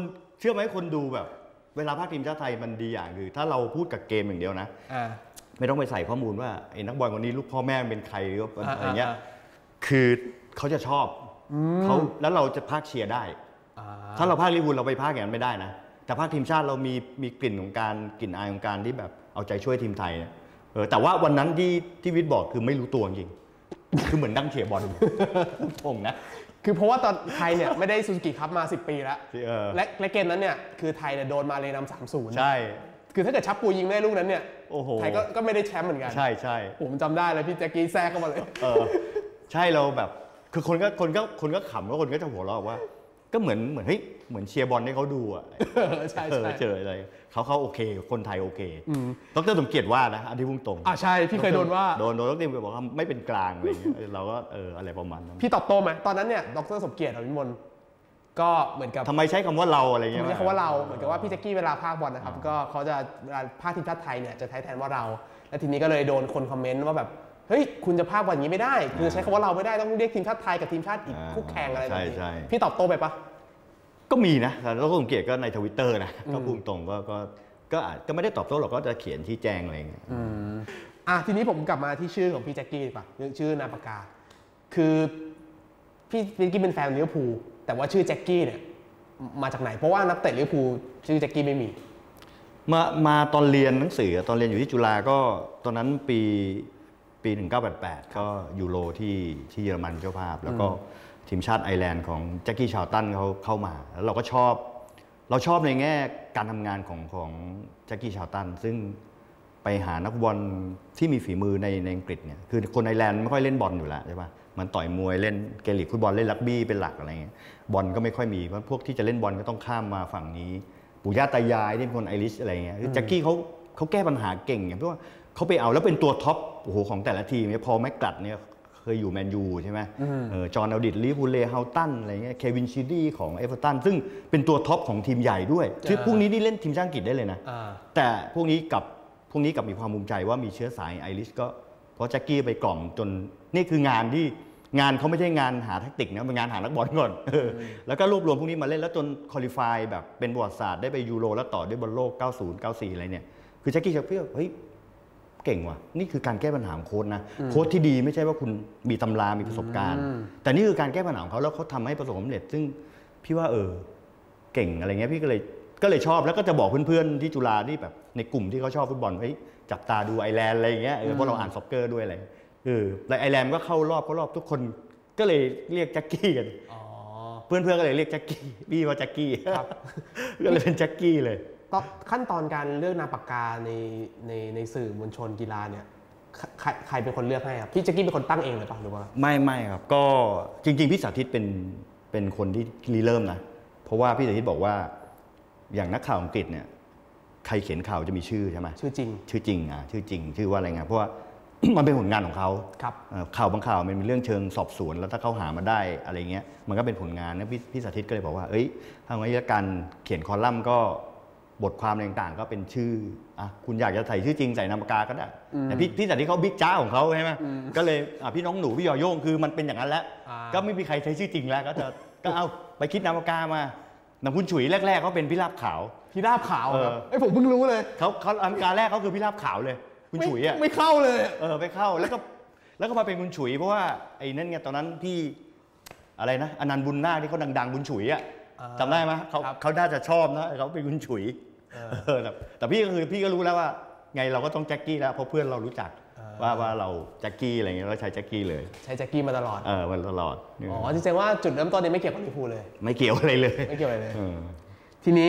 ชื่อไหมคนดูแบบเวลาภาคทีมชาติไทยมันดีอย่างคือถ้าเราพูดกับเกมอย่างเดียวนะไม่ต้องไปใส่ข้อมูลว่าไอ้นักบอลคนนี้ลูกพ่อแม่เป็นใครหรืออะไรเงี้ยคือเขาจะชอบเขาแล้วเราจะภาคเชียร์ได้ถ้าเราภาคลิเวอร์พูลเราไปภาคอย่างนั้นไม่ได้นะแต่ภาคทีมชาติเรามีมีกลิ่นของการกลิ่นอายของการที่แบบเอาใจช่วยทีมไทยนะเออแต่ว่าวันนั้นที่ที่วิทย์บอกคือไม่รู้ตัวจริงคือเหมือนนั่งเชียร์บอลตรงนะคือเพราะว่าตอนไทยเนี่ยไม่ได้ซูซูกิคัพมาสิบปีแล้วและและเกมนั้นเนี่ยคือไทยเนี่ยโดนมาเลยนำสามศูนย์ใช่คือถ้าเกิดชับปูยิงได้ลูกนั้นเนี่ยไทยก็ก็ไม่ได้แชมป์เหมือนกันใช่ใช่ผมจำได้เลยพี่แจ็คกี้แซกเข้ามาเลยเออใช่เราแบบคือคนก็คนก็คนก็ขำแล้วคนก็จะหัวเราะว่าก็เหมือนเหมือนเฮ้ยเหมือนเชียร์บอลให้เขาดูอ่ะใช่ใช่เจออะไรเขาเขาโอเคคนไทยโอเคดร.สมเกียรติว่านะอันที่พุ่งตรงอ่าใช่พี่เคยโดนว่าโดนโดนดร.บอกว่าไม่เป็นกลางอะไรอย่างเงี้ยเราก็เอออะไรประมาณนั้นพี่ตอบโต้ไหมตอนนั้นเนี่ยดร.สมเกียรติอภิมลก็เหมือนกับทำไมใช้คำว่าเราอะไรเงี้ยไม่ใช่คำว่าเราเหมือนกับว่าพี่แจ็คกี้เวลาพากย์บอลนะครับก็เขาจะเวลาพากย์ทีมชาติไทยเนี่ยจะใช้แทนว่าเราและทีนี้ก็เลยโดนคนคอมเมนต์ว่าแบบเฮ้ยคุณจะพากย์บอลอย่างนี้ไม่ได้คุณจะใช้คำว่าเราไม่ได้ต้องเรียกทีมชาติไทยกับทีมชาติอีกคู่แข่งอะไรแบบนี้พี่ตอบโต้ไปปะก็มีนะแล้วก็สังเกตก็ในทวิตเตอร์นะก็พูดตรงก็ก็ก็อาจก็ไม่ได้ตอบโต้หรอกก็จะเขียนชี้แจงอะไรอย่างเงี้ยอ่ะทีนี้ผมกลับมาที่ชื่อของพี่แจ็คกี้ป่ะชื่อนามปากกาคือพี่แจ็คกี้เป็นแฟนลิเวอร์พูลแต่ว่าชื่อแจ็คกี้เนี่ยมาจากไหนเพราะว่านักเตะลิเวอร์พูลชื่อแจ็คกี้ไม่มีมามาตอนเรียนหนังสือตอนเรียนอยู่ที่จุฬาก็ตอนนั้นปีปีหนึ่งเก้าแปดแปดก็ยูโรที่ที่เยอรมันเจ้าภาพแล้วก็ทีมชาติไอร์แลนด์ของแจ็คกี้ชาวตันเขาเข้ามาแล้วเราก็ชอบเราชอบในแง่การทำงานของของแจ็คกี้ชาวตันซึ่งไปหานักบอลที่มีฝีมือในในอังกฤษเนี่ยคือคนไอร์แลนด์ไม่ค่อยเล่นบอลอยู่แล้วใช่ป่ะมันต่อยมวยเล่นเกลิกฟุตบอลเล่นรักบี้เป็นหลักอะไรเงี้ยบอลก็ไม่ค่อยมีเพราะพวกที่จะเล่นบอลก็ต้องข้ามมาฝั่งนี้ปู่ย่าตายายที่เป็นคนไอริชอะไรเงี้ยแจ็คกี้เขาเขาแก้ปัญหาเก่งเพราะว่าเขาไปเอาแล้วเป็นตัวท็อปโอ้โหของแต่ละทีมเนี่ยพอแม็กกัดเนี่ยเคยอยู่แมนยูใช่ไหมจอห์น อัลดิดลิเวอร์พูลเลย์เฮาตันอะไรเงี้ยเควินชิดดี้ของเอเวอร์ตันซึ่งเป็นตัวท็อปของทีมใหญ่ด้วยคือพวกนี้นี่เล่นทีมชาติอังกฤษได้เลยนะแต่พวกนี้กับพวกนี้กับมีความภูมิใจว่ามีเชื้อสายไอริชก็เพราะแจ็คกี้ไปกล่อมจนนี่คืองานที่งานเขาไม่ใช่งานหาแทคติกนะเป็นงานหานักบอลก่อนแล้วก็รวบรวมพวกนี้มาเล่นแล้วจนคุริฟายแบบเป็นประวัติศาสตร์ได้ไปยูโรแล้วต่อด้วยบอลโลกเก้าสิบ เก้าสิบสี่อะไรเนี่ยคือแจ็คกี้จะเพื่อเฮ้ยเก่งว่ะนี่คือการแก้ปัญหาของโค้ชนะโค้ชที่ดีไม่ใช่ว่าคุณมีตำรามีประสบการณ์แต่นี่คือการแก้ปัญหาของเขาแล้วเขาทำให้ประสบความสำเร็จซึ่งพี่ว่าเออเก่งอะไรเงี้ยพี่ก็เลยก็เลยชอบแล้วก็จะบอกเพื่อนๆที่จุฬาที่แบบในกลุ่มที่เขาชอบฟุตบอลเฮ้ยจับตาดูไอร์แลนด์อะไรอย่างเงี้ยเออเพราะเราอ่านซ็อกเกอร์ด้วยอะไรเออแล้วไอร์แลนด์ก็เข้ารอบเข้ารอบทุกคนก็เลยเรียกแจ็คกี้กันเพื่อนๆก็เลยเรียกแจ็คกี้พี่ว่าแจ็คกี้ก็เลยเป็นแจ็คกี้เลยขั้นตอนการเลือกนามปากกาในในในสื่อมวลชนกีฬาเนี่ยใครใครเป็นคนเลือกให้ครับพี่แจ็คกี้เป็นคนตั้งเองเลยป่ะหรือว่าไม่ไม่ครับก็จริงๆพี่สาธิตเป็นเป็นคนที่รีเริ่มนะเพราะว่าพี่สาธิตบอกว่าอย่างนักข่าวอังกฤษเนี่ยใครเขียนข่าวจะมีชื่อใช่ไหมชื่อจริงชื่อจริงอ่ะชื่อจริงชื่อว่าอะไรเงี้ยเพราะว่า มันเป็นผลงานของเขาข่าวบางข่าวมันเป็นเรื่องเชิงสอบสวนแล้วถ้าเขาหามาได้อะไรเงี้ยมันก็เป็นผลงานนะพี่พี่สาธิตก็เลยบอกว่าเอ้ยทางวิทยาการเขียนคอลัมน์ก็บทความต่างๆก็เป็นชื่ออ่ะคุณอยากจะใส่ชื่อจริงใส่นามปากกาก็ได้แต่พี่พี่สาธิตเขาบิ๊กจ้าของเขาใช่ไหมก็เลยอ่ะพี่น้องหนูพี่ยอโย่งคือมันเป็นอย่างนั้นแล้วก็ไม่มีใครใช้ชื่อจริงแล้วก็จะก็เอาไปคิดนามปากกามานำคุณฉุยแรกๆเขาเป็นพี่ลาบขาวพี่ลาบขาวครับไอ้ผมเพิ่งรู้เลยเขาเขานามปากกาแรกเขาคือพี่ลาบขาวเลยคุณฉุยอ่ะไม่เข้าเลยเออไม่เข้าแล้วก็แล้วก็มาเป็นคุณฉุยเพราะว่าไอ้นั่นไงตอนนั้นพี่อะไรนะอนันต์บุญนาคที่เขาดังๆบุญฉุยอ่ะจำได้ไหมเขาเขาน่าจะชอบนะเขาเป็นคุณฉุยแต่พี่ก็คือพี่ก็รู้แล้วว่าไงเราก็ต้องแจ็คกี้แล้วเพราะเพื่อนเรารู้จักว่าว่าเราแจ็คกี้อะไรเงี้ยเราใช้แจ็คกี้เลยใช้แจ็คกี้มาตลอดเออมาตลอดอ๋อจริงๆว่าจุดเริ่มต้นนี้ไม่เกี่ยวกับลิเวอร์พูลเลยไม่เกี่ยวอะไรเลยไม่เกี่ยวอะไรเลยทีนี้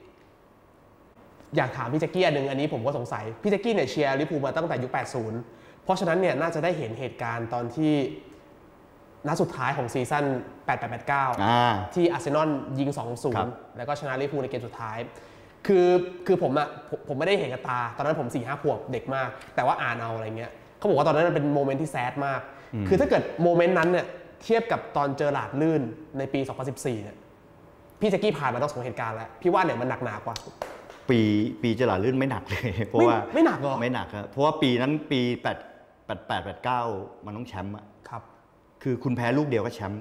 อยากถามพี่แจ็คกี้อันหนึ่งอันนี้ผมก็สงสัยพี่แจ็คกี้เนี่ยเชียร์ลิเวอร์พูลมาตั้งแต่ยุคแปดสิบเพราะฉะนั้นเนี่ยน่าจะได้เห็นเหตุการณ์ตอนที่นัดสุดท้ายของซีซั่นแปด แปด แปด เก้าที่อาร์เซนอลยิง สองศูนย์ แล้วก็ชนะลิเวอร์พูลในเกมสุดท้ายคือคือผมอะผมไม่ได้เห็นกับตาตอนนั้นผม สี่ห้า ขวบเด็กมากแต่ว่าอ่านเอาอะไรเงี้ยเขาบอกว่าตอนนั้นมันเป็นโมเมนต์ที่แซดมากคือถ้าเกิดโมเมนต์นั้นเนี่ยเทียบกับตอนเจอหลาดลื่นในปีสองพันสิบสี่เนี่ยพี่แจ็คกี้ผ่านมาทั้งสองเหตุการณ์แล้วพี่ว่าเนี่ยมันหนักหนากว่าปีปีเจอหลาดลื่นไม่หนักเลยเพราะว่าไม่หนักหรอไม่หนักครับเพราะว่าปีนั้นปีแปด แปด แปด แปด เก้ามันต้องแชมป์อะครับคือคุณแพ้ลูกเดียวก็แชมป์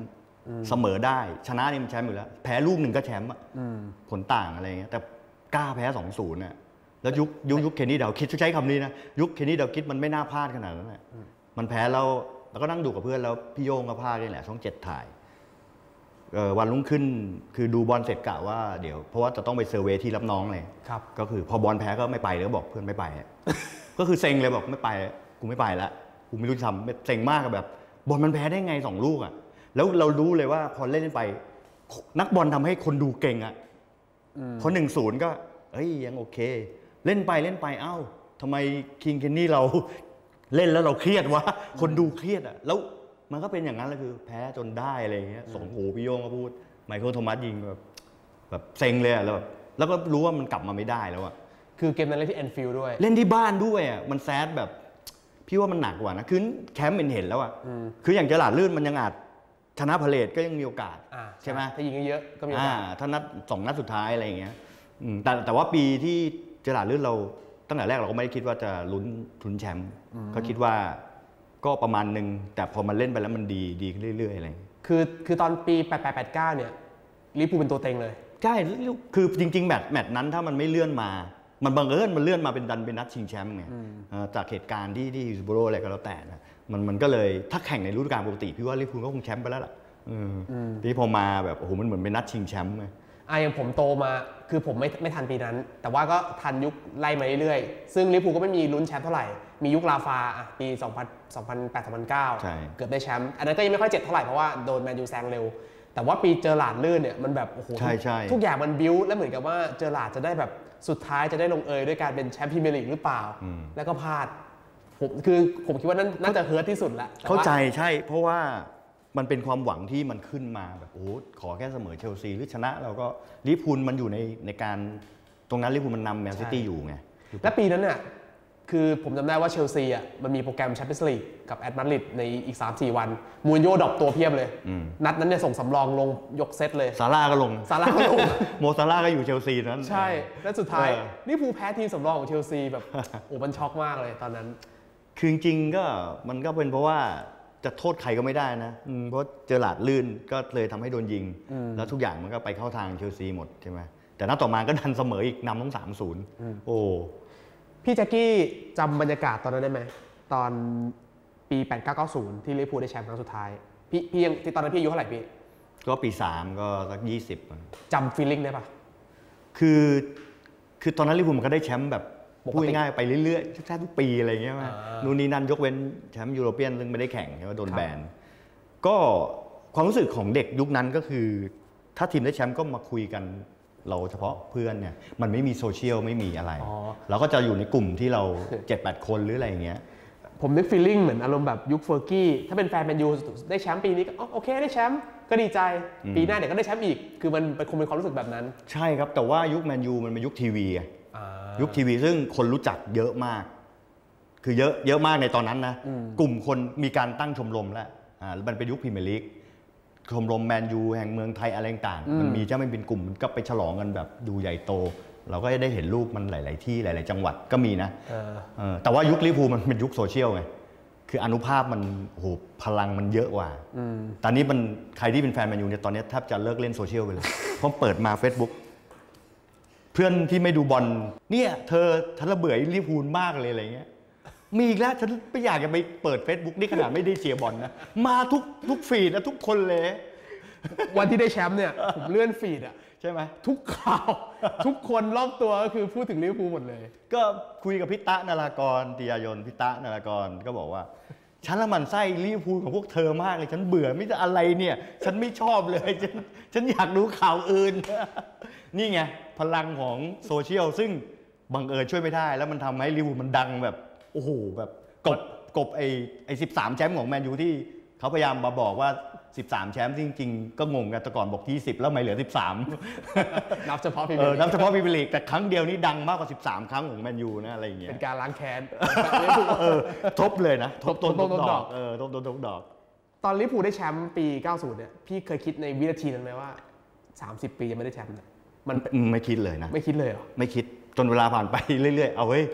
เสมอได้ชนะนี่มันแชมป์อยู่แล้วแพ้ลูกหนึ่งก็แชมป์อะผลต่างอะไรเงี้ยแต่กล้าแพ้ สองศูนย์ น่ะแล้วยุคยุคยุคเคนนี่เดาคิดใช้คำนี้นะยุคเคนนี่เดาคิดมันไม่น่าพลาดขนาดนั้นแหละมันแพ้แล้วแล้วก็นั่งดูกับเพื่อนแล้วพี่โย่งก็พลาดนี่แหละช่องเจ็ดถ่ายวันรุ่งขึ้นคือดูบอลเสร็จกะว่าเดี๋ยวเพราะว่าจะต้องไปเซอร์เวย์ที่รับน้องเลยก็คือพอบอลแพ้ก็ไม่ไปเลยก็บอกเพื่อนไม่ไปก็คือเซ็งเลยบอกไม่ไปกูไม่ไปแล้วกูไม่รู้จะทำเซ็งมากกับแบบบอลมันแพ้ได้ไงสองลูกอ่ะแล้วเรารู้เลยว่าพอเล่นไปนักบอลทำให้คนดูเก่งอ่ะพอหนึ่งศูนย์ก็เอ้ยยังโอเคเล่นไปเล่นไปเอ้าทำไมคิงเคนนี่เราเล่นแล้วเราเครียดวะคนดูเครียดอ่ะแล้วมันก็เป็นอย่างนั้นแหละคือแพ้จนได้อะไรเงี้ยสองโหพี่โยงก็พูดไมเคิลโทมัสยิงแบบแบบเซ็งเลยอ่ะแล้วแล้วก็รู้ว่ามันกลับมาไม่ได้แล้วอ่ะคือเกมนั้นเล่นที่แอนฟิลด์ด้วยเล่นที่บ้านด้วยอ่ะมันแซดแบบพี่ว่ามันหนักกว่านะคือแคมป์เห็นแล้วอ่ะคืออย่างเจอหลาดลื่นมันยังอาจชนะพาเลทก็ยังมีโอกาสใช่ไหมถ้ายิงเยอะก็มีโอกาสถ้านัดสองนัดสุดท้ายอะไรอย่างเงี้ยแต่แต่ว่าปีที่เจอหลาดลื่นเราตั้งแต่แรกเราก็ไม่ได้คิดว่าจะลุ้นทุนแชมป์ก็คิดว่าก็ประมาณหนึ่งแต่พอมันเล่นไปแล้วมันดีดีขึ้นเรื่อยๆอะไรคือคือตอนปีแปดแปด แปดเก้าเนี่ยลิเวอร์พูลเป็นตัวเต็งเลยใช่คือจริงๆแมตช์แมตช์นั้นถ้ามันไม่เลื่อนมามันบังเอิญมันเลื่อนมาเป็นดันเป็นนัดชิงแชมป์ไงจากเหตุการณ์ที่ที่ฮิลส์โบโรอะไรก็แล้วแต่นะมันมันก็เลยถ้าแข่งในฤดูกาลปกติพี่ว่าลิเวอร์พูลก็คงแชมป์ไปแล้วล่ะที่พอมาแบบโอ้โหมันเหมือนเป็นนัดชิงแชมป์ไงอ่ะอย่างผมโตมาคือผมไม่ไม่ทันปีนั้นแต่ว่าก็ทันยุคไล่มาเรื่อยๆซึ่งลิเวอร์พูลก็ไม่มีลุ้นแชมป์เท่าไหร่มียุคลาฟาอ่ะปีสองพัน สองพันแปด สองพันเก้าเกือบได้แชมป์อันนั้นก็ยังไม่ค่อยเจ็บเท่าไหร่เพราะว่าโดนแมนยูแซงเร็วแต่ว่าปีเจอหลาดลื่นเนี่ยมันแบบโอ้โหทุกอย่างมันบิ้วแล้วเหมือนกับว่าเจอหลาดจะได้แบบสุดท้ายจะได้ลงเอยด้วยการเป็นแชมป์พรีเมียร์ลีกหรือเปล่าแล้วก็พลาดผมคือผมคิดว่านั่นน่าจะเฮิร์ทที่สุดละเข้าใจใช่เพราะว่ามันเป็นความหวังที่มันขึ้นมาแบบโอ้ขอแค่เสมอเชลซีหรือชนะเราก็ลิเวอร์พูลมันอยู่ในในการตรงนั้นลิเวอร์พูลมันนำแมนซิตี้อยู่ไงและปีนั้นเนี่ยคือผมจำได้ว่าเชลซีอ่ะมันมีโปรแกรมแชมเปี้ยนส์ลีกกับแอตมาดริดในอีก สามสี่ วันมูรินโญ่ดรอปตัวเพียบเลยนัดนั้นเนี่ยส่งสำรองลงยกเซตเลยซาร่าก็ลงซาร่าก็ลงโมซาร่าก็อยู่เชลซีนั้นใช่และสุดท้ายนี่ผู้แพ้ทีมสำรองของเชลซีแบบโอ้มันช็อกมากเลยตอนนั้นคือจริงๆก็มันก็เป็นเพราะว่าจะโทษใครก็ไม่ได้นะเพราะเจอหลาดลื่นก็เลยทำให้โดนยิงแล้วทุกอย่างมันก็ไปเข้าทางเชลซีหมดใช่ไหมแต่นัดต่อมาก็ดันเสมออีกนำต้อง สามศูนย์ โอ้พี่แจ็คกี้จำบรรยากาศตอนนั้นได้ไหมตอนปีแปดเก้าเก้าศูนย์ที่ลิเวอร์พูลได้แชมป์ครั้งสุดท้ายพี่พี่ยังตอนนั้นพี่อายุเท่าไหร่พี่ก็ปีสามก็สักยี่สิบจำฟีลลิ่งได้ปะคือคือตอนนั้นลิเวอร์พูลมันก็ได้แชมป์แบบพูดง่ายๆไปเรื่อยๆแทบทุกปีอะไรเงี้ยนู่นนี่นั่นยกเว้นแชมป์ยูโรเปียนซึ่งไม่ได้แข่งใช่ไหมโดนแบนก็ความรู้สึกของเด็กยุคนั้นก็คือถ้าทีมได้แชมป์ก็มาคุยกันเราเฉพาะเพื่อนเนี่ยมันไม่มีโซเชียลไม่มีอะไรเราก็จะอยู่ในกลุ่มที่เรา เจ็ดแปด คนหรืออะไรอย่างเงี้ยผมนึกฟีลลิ่งเหมือนอารมณ์แบบยุคเฟอร์กี้ถ้าเป็นแฟนแมนยูได้แชมป์ปีนี้ก็โอเคได้แชมป์ก็ดีใจปีหน้าเดี๋ยวก็ได้แชมป์อีกคือมันคงเป็นความรู้สึกแบบนั้นใช่ครับแต่ว่ายุคแมนยูมันเป็นยุคทีวียุคทีวีซึ่งคนรู้จักเยอะมากคือเยอะเยอะมากในตอนนั้นนะกลุ่มคนมีการตั้งชมรมแล้วอ่ามันเป็นยุคพรีเมียร์ลีกชมรมแมนยูแห่งเมืองไทยอะไรต่างมันมีเจ้าไม่เป็นกลุ่มก็ไปฉลองกันแบบดูใหญ่โตเราก็ได้เห็นรูปมันหลายๆที่หลายๆจังหวัดก็มีนะแต่ว่ายุคลิเวอร์พูลมันเป็นยุคโซเชียลไงคืออนุภาพมันโหพลังมันเยอะกว่าตอนนี้มันใครที่เป็นแฟนแมนยูเนี่ยตอนนี้แทบจะเลิกเล่นโซเชียลไปเลยเพราะเปิดมา Facebook เพื่อนที่ไม่ดูบอลเนี่ยเธอฉันระเบื่อลิเวอร์พูลมากเลยอะไรเงี้ยมีอีกแล้วฉันไม่อยากจะไปเปิด Facebook นี่ขนาดไม่ได้เชียร์บอลนะมาทุกทุกฟีดนะทุกคนเลยวันที่ได้แชมป์เนี่ยผมเลื่อนฟีดอะใช่ไหมทุกข่าวทุกคนรอบตัวก็คือพูดถึงลิเวอร์พูลหมดเลยก็คุยกับพี่ตะนารากรติยายนพี่ตะนารากรก็บอกว่าฉันละมันไส้ลิเวอร์พูลของพวกเธอมากเลยฉันเบื่อไม่จะอะไรเนี่ยฉันไม่ชอบเลยฉันฉันอยากดูข่าวอื่นนี่ไงพลังของโซเชียลซึ่งบังเอิญช่วยไม่ได้แล้วมันทำให้ลิเวอร์พูลมันดังแบบโอ้โหแบบกบกบไอ้ไอ้สิบสามแชมป์ของแมนยูที่เขาพยายามมาบอกว่าสิบสามแชมป์จริงๆก็งงกันแต่ก่อนบอกที่สิบแล้วไม่เหลือสิบสามนับเฉพาะพรีเมียร์ลีกนับเฉพาะพรีเมียร์ลีกแต่ครั้งเดียวนี้ดังมากกว่าสิบสามครั้งของแมนยูนะอะไรอย่างเงี้ยเป็นการล้างแค้นทบเลยนะทบต้นทบดอกเออทบต้นทบดอกตอนลิเวอร์พูลได้แชมป์ปีเก้าสิบเนี่ยพี่เคยคิดในวินาทีนั้นไหมว่าสามสิบปียังไม่ได้แชมป์มันไม่คิดเลยนะไม่คิดเลยเหรอไม่คิดจนเวลาผ่านไปเรื่อยๆเอาเว้ย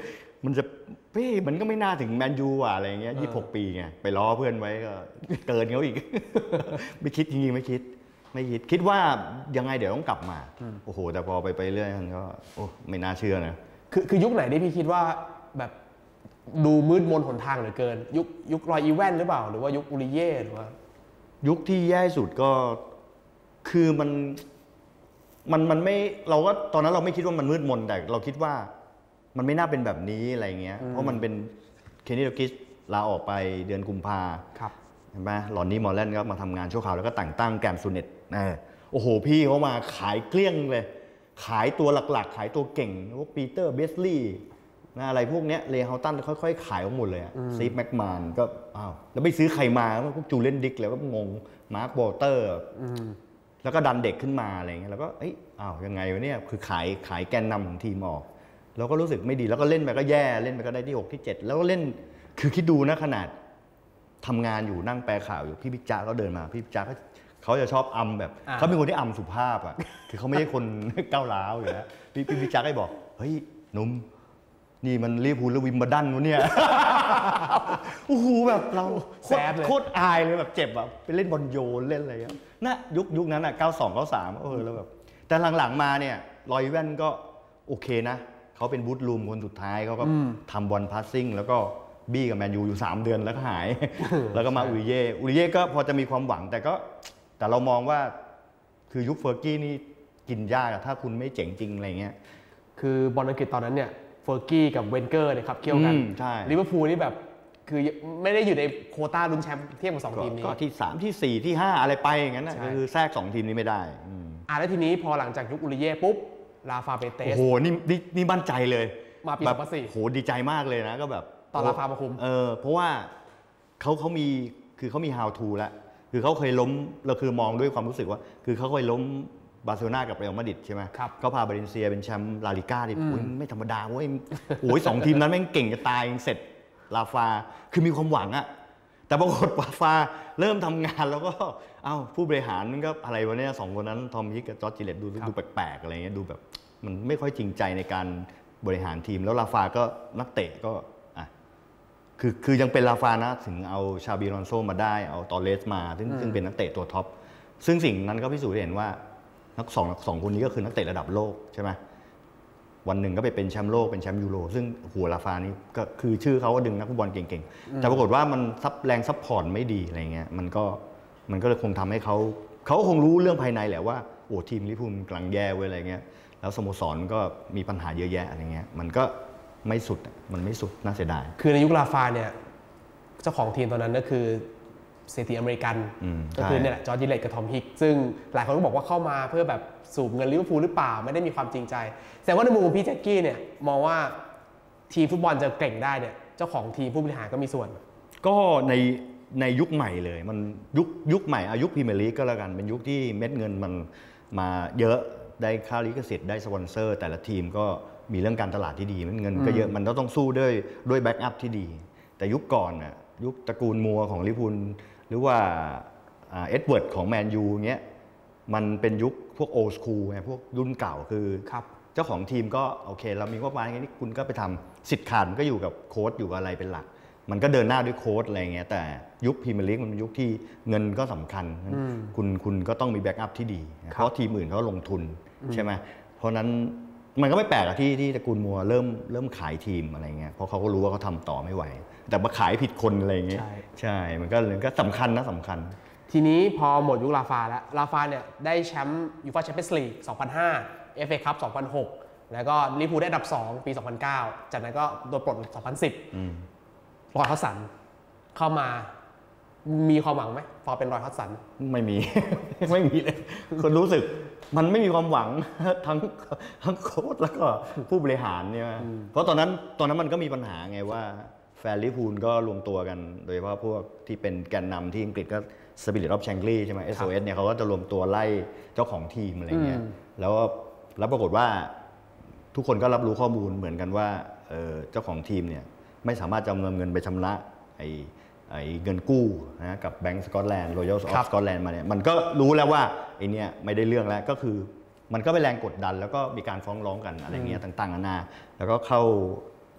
มันจะเพ่มันก็ไม่น่าถึงแมนยูอ่ะอะไรเงี้ยยี่สิบหกปีไงไปล้อเพื่อนไว้ก็เกินเขาอีก ไม่คิดจริงๆไม่คิดไม่คิดคิดว่ายังไงเดี๋ยวต้องกลับมาโอ้โหแต่พอไปไปเรื่อยมันก็โอ้ไม่น่าเชื่อนะคือคือยุคไหนที่พี่คิดว่าแบบดูมืดมนหนทางเหลือเกินยุคยุครอยอีแวนหรือเปล่าหรือว่ายุคอูริเย่หรือว่ายุคที่แย่สุดก็คือมันมันมันไม่เราก็ตอนนั้นเราไม่คิดว่ามันมืดมนแต่เราคิดว่ามันไม่น่าเป็นแบบนี้อะไรเงี้ยเพราะมันเป็นเคนนี่โลกิสลาออกไปเดือนกุมภาครับเห็นไหมลอนนี่มอร์แลนด์ก็มาทำงานชั่วคราวแล้วก็แต่งตั้งแกมซูเน็ตโอ้โหพี่เขามาขายเกลี้ยงเลยขายตัวหลักๆขายตัวเก่งพวกปีเตอร์เบสลีย์นะอะไรพวกเนี้ยเลย์เฮาตันค่อยๆขายหมดเลยซีฟแม็กมานก็อ้าวแล้วไม่ซื้อใครมาพวกจูเลนดิกแล้วก็งงมาร์ควอเตอร์แล้วก็ดันเด็กขึ้นมาอะไรเงี้ยแล้วก็เอ้ยอ้าวยังไงวะเนี่ยคือขายขายแกนนำของทีมออกเราก็รู้สึกไม่ดีแล้วก็เล่นไปก็แย่เล่นไปก็ได้ที่หกที่เจ็ดแล้วก็เล่นคือคิดดูนะขนาดทำงานอยู่นั่งแปลข่าวอยู่พี่พิจาก็เดินมาพี่พิจาก็เขาจะชอบอำแบบเขาเป็นคนที่อำสุภาพอ่ะคือเขาไม่ใช่คนก้าวร้าวอยู่แล้วพี่พี่พิจาก็บอกเฮ้ยหนุ่มนี่มันลิเวอร์พูลหรือวิมเบิลดันวะเนี่ยโอ้โหแบบเราโคตรอายเลยแบบเจ็บแบบไปเล่นบอลโยนเล่นอะไรเงี้ยนะยุคยุคนั้นอ่ะเก้าสอง เก้าสามเออแล้วแบบแต่หลังๆมาเนี่ยรอยแว่นก็โอเคนะเขาเป็นบูธรูมคนสุดท้ายเขาก็ทำบอลพาสซิ่งแล้วก็บี้กับแมนยูอยู่สามเดือนแล้วก็หายแล้วก็มาอุริเย่อุริเย่ก็พอจะมีความหวังแต่ก็แต่เรามองว่าคือยุคเฟอร์กี้นี่กินยากถ้าคุณไม่เจ๋งจริงอะไรเงี้ยคือบอลอังกฤษตอนนั้นเนี่ยเฟอร์กี้กับเวนเกอร์เนี่ยครับเกี่ยวกันลิเวอร์พูลนี่แบบคือไม่ได้อยู่ในโควต้าลุ้นแชมป์เทียบกับสองทีมนี้ก็ที่สามที่สี่ที่ห้าอะไรไปอย่างนั้นนะคือแทรกสองทีมนี้ไม่ได้อ่าแล้วทีนี้พอหลังจากยุคอุริเย่ปุ๊บลาฟาเบเตสโอ้โหนี่นี่มั่นใจเลยมาปีสองพันสี่โหดีใจมากเลยนะก็แบบตอนลาฟามาคุมเออเพราะว่าเขาเขามีคือเขามี how to แล้วคือเขาเคยล้มเราคือมองด้วยความรู้สึกว่าคือเขาเคยล้มบาร์เซโลนากับเรอัลมาดริดใช่ไหมเขาพาบาเลนเซียเป็นแชมป์ลาลิก้าดิไม่ธรรมดาเว้ยโอ้ยสองทีมนั้นแม่งเก่งจะตายเสร็จลาฟาคือมีความหวังอะแต่ปรากฏลาฟาเริ่มทำงานแล้วก็เอ้าผู้บริหารมันก็อะไรวะเนี่ยสองคนนั้นทอมฮิกกับจอร์จจิเลตดูดูแปลกๆอะไรเงี้ยดูแบบมันไม่ค่อยจริงใจในการบริหารทีมแล้วลาฟาก็นักเตะก็อ่ะคือคือยังเป็นลาฟานะถึงเอาชาบีรอนโซมาได้เอาตอเรสมาซึ่งซึ่งเป็นนักเตะตัวท็อปซึ่งสิ่งนั้นก็พิสูจน์เห็นว่านักสองสองคนนี้ก็คือนักเตะระดับโลกใช่ไหมวันหนึ่งก็ไปเป็นแชมป์โลกเป็นแชมป์ยูโรซึ่งหัวลาฟานี่ก็คือชื่อเขาก็ดึงนักฟุตบอลเก่งๆแต่ปรากฏว่ามันซับแรงซับพอร์ตไม่ดีอะไรเงี้ยมันก็มันก็เลยคงทำให้เขาเขาคงรู้เรื่องภายในแหละว่าโอ้ทีมลิเวอร์พูลกำลังแย่เว้ยอะไรเงี้ยแล้วสโมสรก็มีปัญหาเยอะแยะอะไรเงี้ยมันก็ไม่สุดมันไม่สุดน่าเสียดายคือในยุคลาฟาเนี่ยเจ้าของทีมตอนนั้นก็คือเศรษฐีอเมริกันก็คือเนี่ยแหละจอร์จจิเลตกับทอมฮิกซึ่งหลายคนก็บอกว่าเข้ามาเพื่อแบบสูบเงินลิเวอร์พูลหรือเปล่าไม่ได้มีความจริงใจแต่ว่าในมุมของพี่แจ็คกี้เนี่ยมองว่าทีมฟุตบอลจะเก่งได้เนี่ยเจ้าของทีมผู้บริหารก็มีส่วนก็ในในยุคใหม่เลยมันยุคยุคใหม่อายุพรีเมียร์ลีกก็แล้วกันเป็นยุคที่เม็ดเงินมันมาเยอะได้ค่าลิขสิทธิ์ได้สปอนเซอร์แต่ละทีมก็มีเรื่องการตลาดที่ดีเม็ดเงินก็เยอะมันต้องสู้ด้วยด้วยแบ็กอัพที่ดีแต่ยุคก่อนน่ะยุคตระกูลมัวของลิเวอร์พูลหรือว่าเอ็ดเวิร์ดของแมนยูเงี้ยมันเป็นยุคพวกโอสคูลไงพวกรุ่นเก่าคือเจ้าของทีมก็โอเคเรามีงบประมาณอย่างนี้คุณก็ไปทำสิทธิ์ขาดมันก็อยู่กับโค้ชอยู่กับอะไรเป็นหลักมันก็เดินหน้าด้วยโค้ชอะไรเงี้ยแต่ยุคพรีเมียร์ลีกมันเป็นยุคที่เงินก็สำคัญคุณคุณก็ต้องมีแบ็กอัพที่ดีเพราะทีมอื่นเขาลงทุนใช่ไหมเพราะนั้นมันก็ไม่แปลกที่ที่ตระกูลมัวเริ่มเริ่มขายทีมอะไรเงี้ยเพราะเขาก็รู้ว่าเขาทำต่อไม่ไหวแต่มาขายผิดคนอะไรเงี้ยใช่มันก็เลยก็สำคัญนะสำคัญทีนี้พอหมดยุคลาฟาแล้วลาฟาเนี่ยได้แชมป์ยูฟ่าแชมเปี้ยนส์ลีกสองพันห้า เอฟ เอ คัพสองพันหกแล้วก็ลิเวอร์พูลได้อันดับสองปีสองพันเก้าจากนั้นก็โดนปลดสองพันสิบรอยฮอดสันเข้ามามีความหวังไหมพอเป็นรอยฮอดสันไม่มี ไม่มีเลยคนรู้สึกมันไม่มีความหวังทั้งทั้งโค้ชแล้วก็ผู้บริหารเนี่ยเพราะตอนนั้นตอนนั้นมันก็มีปัญหาไงว่าแฟนลิเวอร์พูลก็รวมตัวกันโดยเฉพาะพวกที่เป็นแกนนำที่อังกฤษก็สปิริตออฟแชงกี้ใช่ไหม เอส โอ เอส เนี่ยเขาก็จะรวมตัวไล่เจ้าของทีมอะไรเงี้ยแล้วแล้วปรากฏว่าทุกคนก็รับรู้ข้อมูลเหมือนกันว่าเจ้าของทีมเนี่ยไม่สามารถจะเอาเงินไปชำระไอ้ไอ้เงินกู้นะกับแบงก์สกอตแลนด์รอยัลออฟสกอตแลนด์มาเนี่ยมันก็รู้แล้วว่าไอ้นี่ไม่ได้เรื่องแล้วก็คือมันก็ไปแรงกดดันแล้วก็มีการฟ้องร้องกันอะไรเงี้ยต่างๆนานาแล้วก็เข้า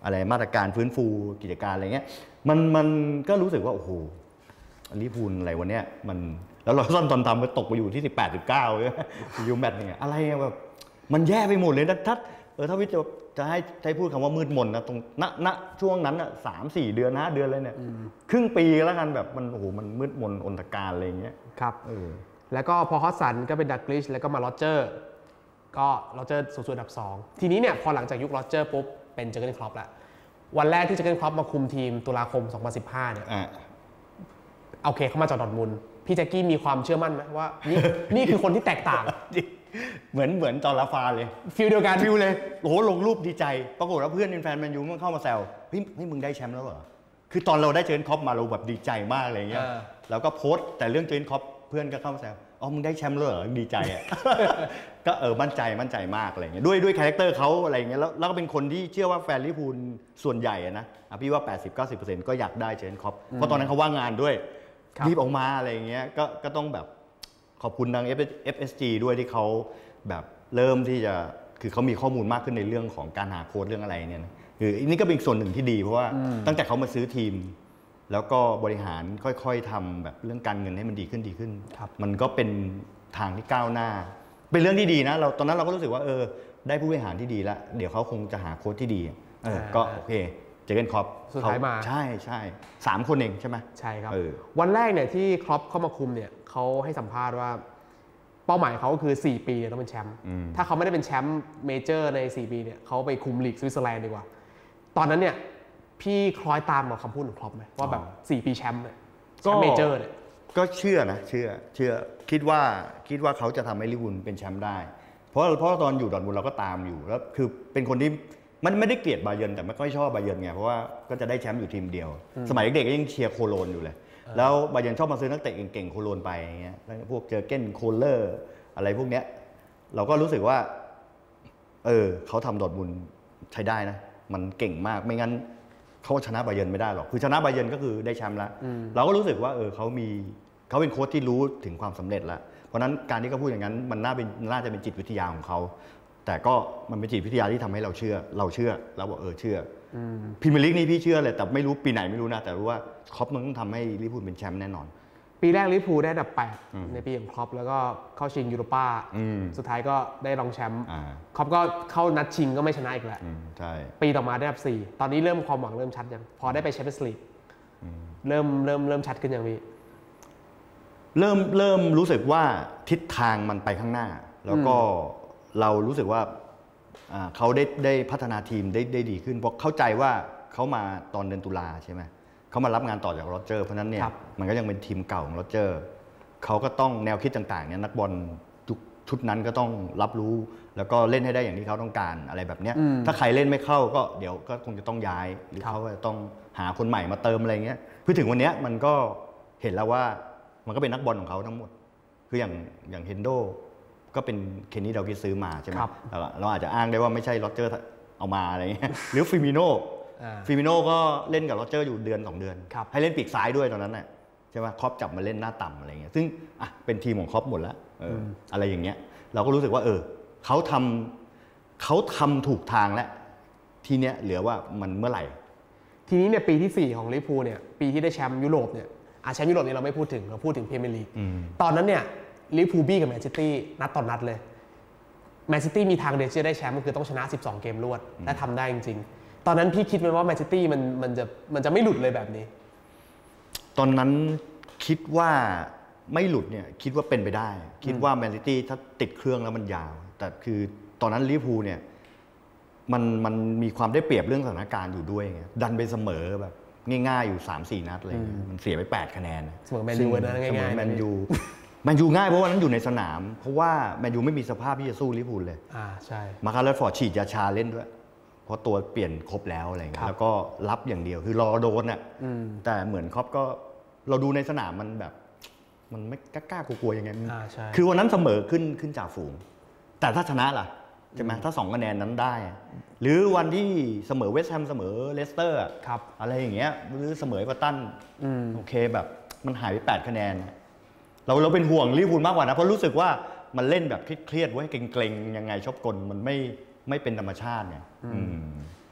อะไรมาตรการฟื้นฟูกิจการอะไรเงี้ยมันมันก็รู้สึกว่าโอ้โหลิเวอร์พูลอะไรวันเนี้ยมันแล้วเราซ่อนตอนทำไปตกไปอยู่ที่สิบแปด สิบเก้าเลยยูแมตช์เนี่ยอะไรแบบมันแย่ไปหมดเลยนะถ้าเออถ้าวิจะจะให้ใช้พูดคำว่ามืดมนนะตรงณณช่วงนั้นอ่ะสามสี่เดือนห้าเดือนเลยเนี่ยครึ่งปีแล้วกันแบบมันโอ้โหมันมืดมนอนตการอะไรเงี้ยครับแล้วก็พอฮอตสันก็เป็นดักกลิชแล้วก็มาโรเจอร์ก็โรเจอร์สูงสุดอันดับสองทีนี้เนี่ยพอหลังจากยุคโรเจอร์ปุ๊บเป็นเจอร์เกนคล็อปแล้ววันแรกที่เจอร์เกนคล็อปมาคุมทีมตุลาคมสองพันสิบห้าเนี่ยโอเคเขามาจากดอร์ทมุนด์พี่แจ็คกี้มีความเชื่อมั่นไหมว่านี่นี่คือคนที่แตกต่างเหมือนเหมือนจอร์ลาฟาเลยฟิลเดียวกันฟิลเลยโอ้โหลงรูปดีใจปรากฏว่าเพื่อนเป็นแฟนแมนยูมันเข้ามาแซวเฮ้ยนี่มึงได้แชมป์แล้วเหรอคือตอนเราได้เจอร์เกนคล็อปมาเราแบบดีใจมากอะไรเงี้ยแล้วก็โพสต์แต่เรื่องเจอร์เกนคล็อปเพื่อนก็เข้ามาแซวอ๋อมึงได้แชมป์แล้วเหรอดีใจอ่ะ ก็เออมั่นใจมั่นใจมากอะไรเงี้ยด้วยด้วยคาแรคเตอร์เขาอะไรเงี้ยแล้วแล้วก็เป็นคนที่เชื่อว่าแฟนลิเวอร์พูลส่วนใหญ่นะพี่ว่า แปดสิบถึงเก้าสิบเปอร์เซ็นต์ ก็อยากได้เจอร์เกนคล็อปเพราะตอนนั้นเขาว่างงานด้วยรีบออกมาอะไรเงี้ยก็ก็ต้องแบบขอบคุณทาง เอฟ เอส จี ด้วยที่เขาแบบเริ่มที่จะคือเขามีข้อมูลมากขึ้นในเรื่องของการหาโค้ชเรื่องอะไรเนี่ยคือนี่ก็เป็นส่วนหนึ่งที่ดีเพราะว่าตั้งแต่เขามาซื้อทีมแล้วก็บริหารค่อยๆทำแบบเรื่องการเงินให้มันดีขึ้นดีขึ้นมันก็เป็นทางที่ก้าวหน้าเป็นเรื่องที่ดีนะเราตอนนั้นเราก็รู้สึกว่าเออได้ผู้บริหารที่ดีแล้วเดี๋ยวเขาคงจะหาโค้ชที่ดีเออก็โอเคเจอร์เกนคล็อปสุดท้ายมาใช่ใช่สามคนเองใช่ไหมใช่ครับวันแรกเนี่ยที่คล็อปเข้ามาคุมเนี่ยเขาให้สัมภาษณ์ว่าเป้าหมายเขาก็คือสี่ปีต้องเป็นแชมป์ถ้าเขาไม่ได้เป็นแชมป์เมเจอร์ในสี่ปีเนี่ยเขาไปคุมลีกสวิตเซอร์แลนด์ดีกว่าตอนนั้นเนี่ยพี่คล้อยตามกับคำพูดของคล็อปไหมว่าแบบสี่ปีแชมป์เนี่ยแชมป์เมเจอร์เนี่ยก็เชื่อนะเชื่อเชื่อคิดว่าคิดว่าเขาจะทำให้ลิเวอร์พูลเป็นแชมป์ได้เพราะเพราะตอนอยู่ดอร์ทมุนด์เราก็ตามอยู่แล้วคือเป็นคนที่มันไม่ได้เกลียดบาเยิร์นแต่ไม่ค่อยชอบบาเยิร์นไงเพราะว่าก็จะได้แชมป์อยู่ทีมเดียวสมัยเด็กๆก็ยังเชียร์โคโลนอยู่เลยแล้วบาเยิร์นชอบมาซื้อนักเตะเก่งๆโคโลนไปอย่างเงี้ยพวกเจอร์เก้นโคลเลอร์อะไรพวกเนี้ยเราก็รู้สึกว่าเออเขาทำดอร์ทมุนด์ใช้ได้นะมันเก่งมากไม่งั้นเขาชนะบาเยิร์นไม่ได้หรอกคือชนะบาเยิร์นก็คือได้แชมป์แล้วเราก็รู้สึกว่าเออเขามีเขาเป็นโค้ชที่รู้ถึงความสำเร็จแล้วเพราะนั้นการที่เขาพูดอย่างนั้นมันน่าเป็นน่าจะเป็นจิตวิทยาของเขาแต่ก็มันเป็นจิตวิทยาที่ทำให้เราเชื่อเราเชื่อเราบอกเออเชื่อพรีเมียร์ลีกนี่พี่เชื่อเลยแต่ไม่รู้ปีไหนไม่รู้นะแต่รู้ว่าคล็อปมันต้องทำให้ลิเวอร์พูลเป็นแชมป์แน่นอนปีแรกลิเวอร์พูลได้อันดับแปดในปีของคล็อปแล้วก็เข้าชิงยูโรป้าสุดท้ายก็ได้รองแชมป์คล็อปก็เข้านัดชิงก็ไม่ชนะอีกแล้วปีต่อมาได้อันดับสี่ตอนนี้เริ่มความหวังเริ่มชัดยังพอได้ไปแชมเปี้ยนส์ลีกเริ่มเริ่มเริ่มชัดขึ้นยังพี่เริ่มเริ่มรู้สึกว่าทิศทางมันไปข้างหน้าแล้วก็เรารู้สึกว่าเขาได้ได้พัฒนาทีมได้ได้ดีขึ้นเพราะเข้าใจว่าเขามาตอนเดือนตุลาใช่ไหมเขามารับงานต่อจากโรเจอร์เพราะนั้นเนี่ยมันก็ยังเป็นทีมเก่าของโรเจอร์เขาก็ต้องแนวคิดต่างๆเนี่ยนักบอลชุดนั้นก็ต้องรับรู้แล้วก็เล่นให้ได้อย่างที่เขาต้องการอะไรแบบเนี้ยถ้าใครเล่นไม่เข้าก็เดี๋ยวก็คงจะต้องย้ายหรือเขาจะต้องหาคนใหม่มาเติมอะไรเงี้ยเพื่อถึงวันนี้มันก็เห็นแล้วว่ามันก็เป็นนักบอลของเขาทั้งหมดคืออย่างอย่างเฮนโดก็เป็นเคนนี่ดาวกิสซื้อมาใช่ไหมเราอาจจะอ้างได้ว่าไม่ใช่โรเจอร์เอามาอะไรเงี้ยหรือฟิมิโน่ฟิมิโน่ก็เล่นกับโรเจอร์อยู่เดือนสองเดือนให้เล่นปีกซ้ายด้วยตอนนั้นน่ะใช่ไหมครอปจับมาเล่นหน้าต่ำอะไรเงี้ยซึ่งอ่ะเป็นทีมของครอปหมดแล้วอะไรอย่างเงี้ยเราก็รู้สึกว่าเออเขาทำเขาทำถูกทางแล้วทีเนี้ยเหลือว่ามันเมื่อไหร่ทีนี้เนี่ยปีที่สี่ของลิเวอร์พูลเนี่ยปีที่ได้แชมป์ยุโรปเนี่ยอาแชมป์ยุโรปนี่เราไม่พูดถึงเราพูดถึงพรีเมียร์ลีกตอนนั้นเนี่ยลิเวอร์พูลบี้กับแมนซิตี้นัดต่อนัดเลยแมนซิตี้มีทางเดียวที่จะได้แชมป์ก็คือต้องชนะสิบสองเกมรวดและทำได้จริงๆตอนนั้นพี่คิดไหมว่าแมนซิตี้มันมันจะมันจะไม่หลุดเลยแบบนี้ตอนนั้นคิดว่าไม่หลุดเนี่ยคิดว่าเป็นไปได้คิดว่าแมนซิตี้ถ้าติดเครื่องแล้วมันยาวแต่คือตอนนั้นลิเวอร์พูลเนี่ยมันมันมีความได้เปรียบเรื่องสถานการณ์อยู่ด้วยไงดันไปเสมอแบบง่ายๆอยู่ สามสี่ นัดอะไรเงี้ยมันเสียไปแปดคะแนนเสมอแมนยูนะง่ายๆแมนยูแมนยูง่ายเพราะว่านั้นอยู่ในสนามเพราะว่าแมนยูไม่มีสภาพที่จะสู้ลิเวอร์พูลเลยอ่าใช่มาคาร์ลฟอร์ดฉีดยาชาเล่นด้วยเพราะตัวเปลี่ยนครบแล้วอะไรเงี้ยแล้วก็รับอย่างเดียวคือรอโดนอ่ะแต่เหมือนครอปก็เราดูในสนามมันแบบมันไม่กล้ากลัวๆยังไงคือวันนั้นเสมอขึ้นขึ้นจ่าฝูงแต่ถ้าชนะล่ะใช่ไหมถ้าสองคะแนนนั้นได้หรือวันที่เสมอเวสต์แฮมเสมอเลสเตอร์อะไรอย่างเงี้ยหรือเสมอเอเวอร์ตันโอเคแบบมันหายไปแปดคะแนนเราเราเป็นห่วงลิเวอร์พูลมากกว่านะเพราะรู้สึกว่ามันเล่นแบบเครียดๆไว้เกรงๆยังไงชอบกลมันไม่ไม่เป็นธรรมชาติไง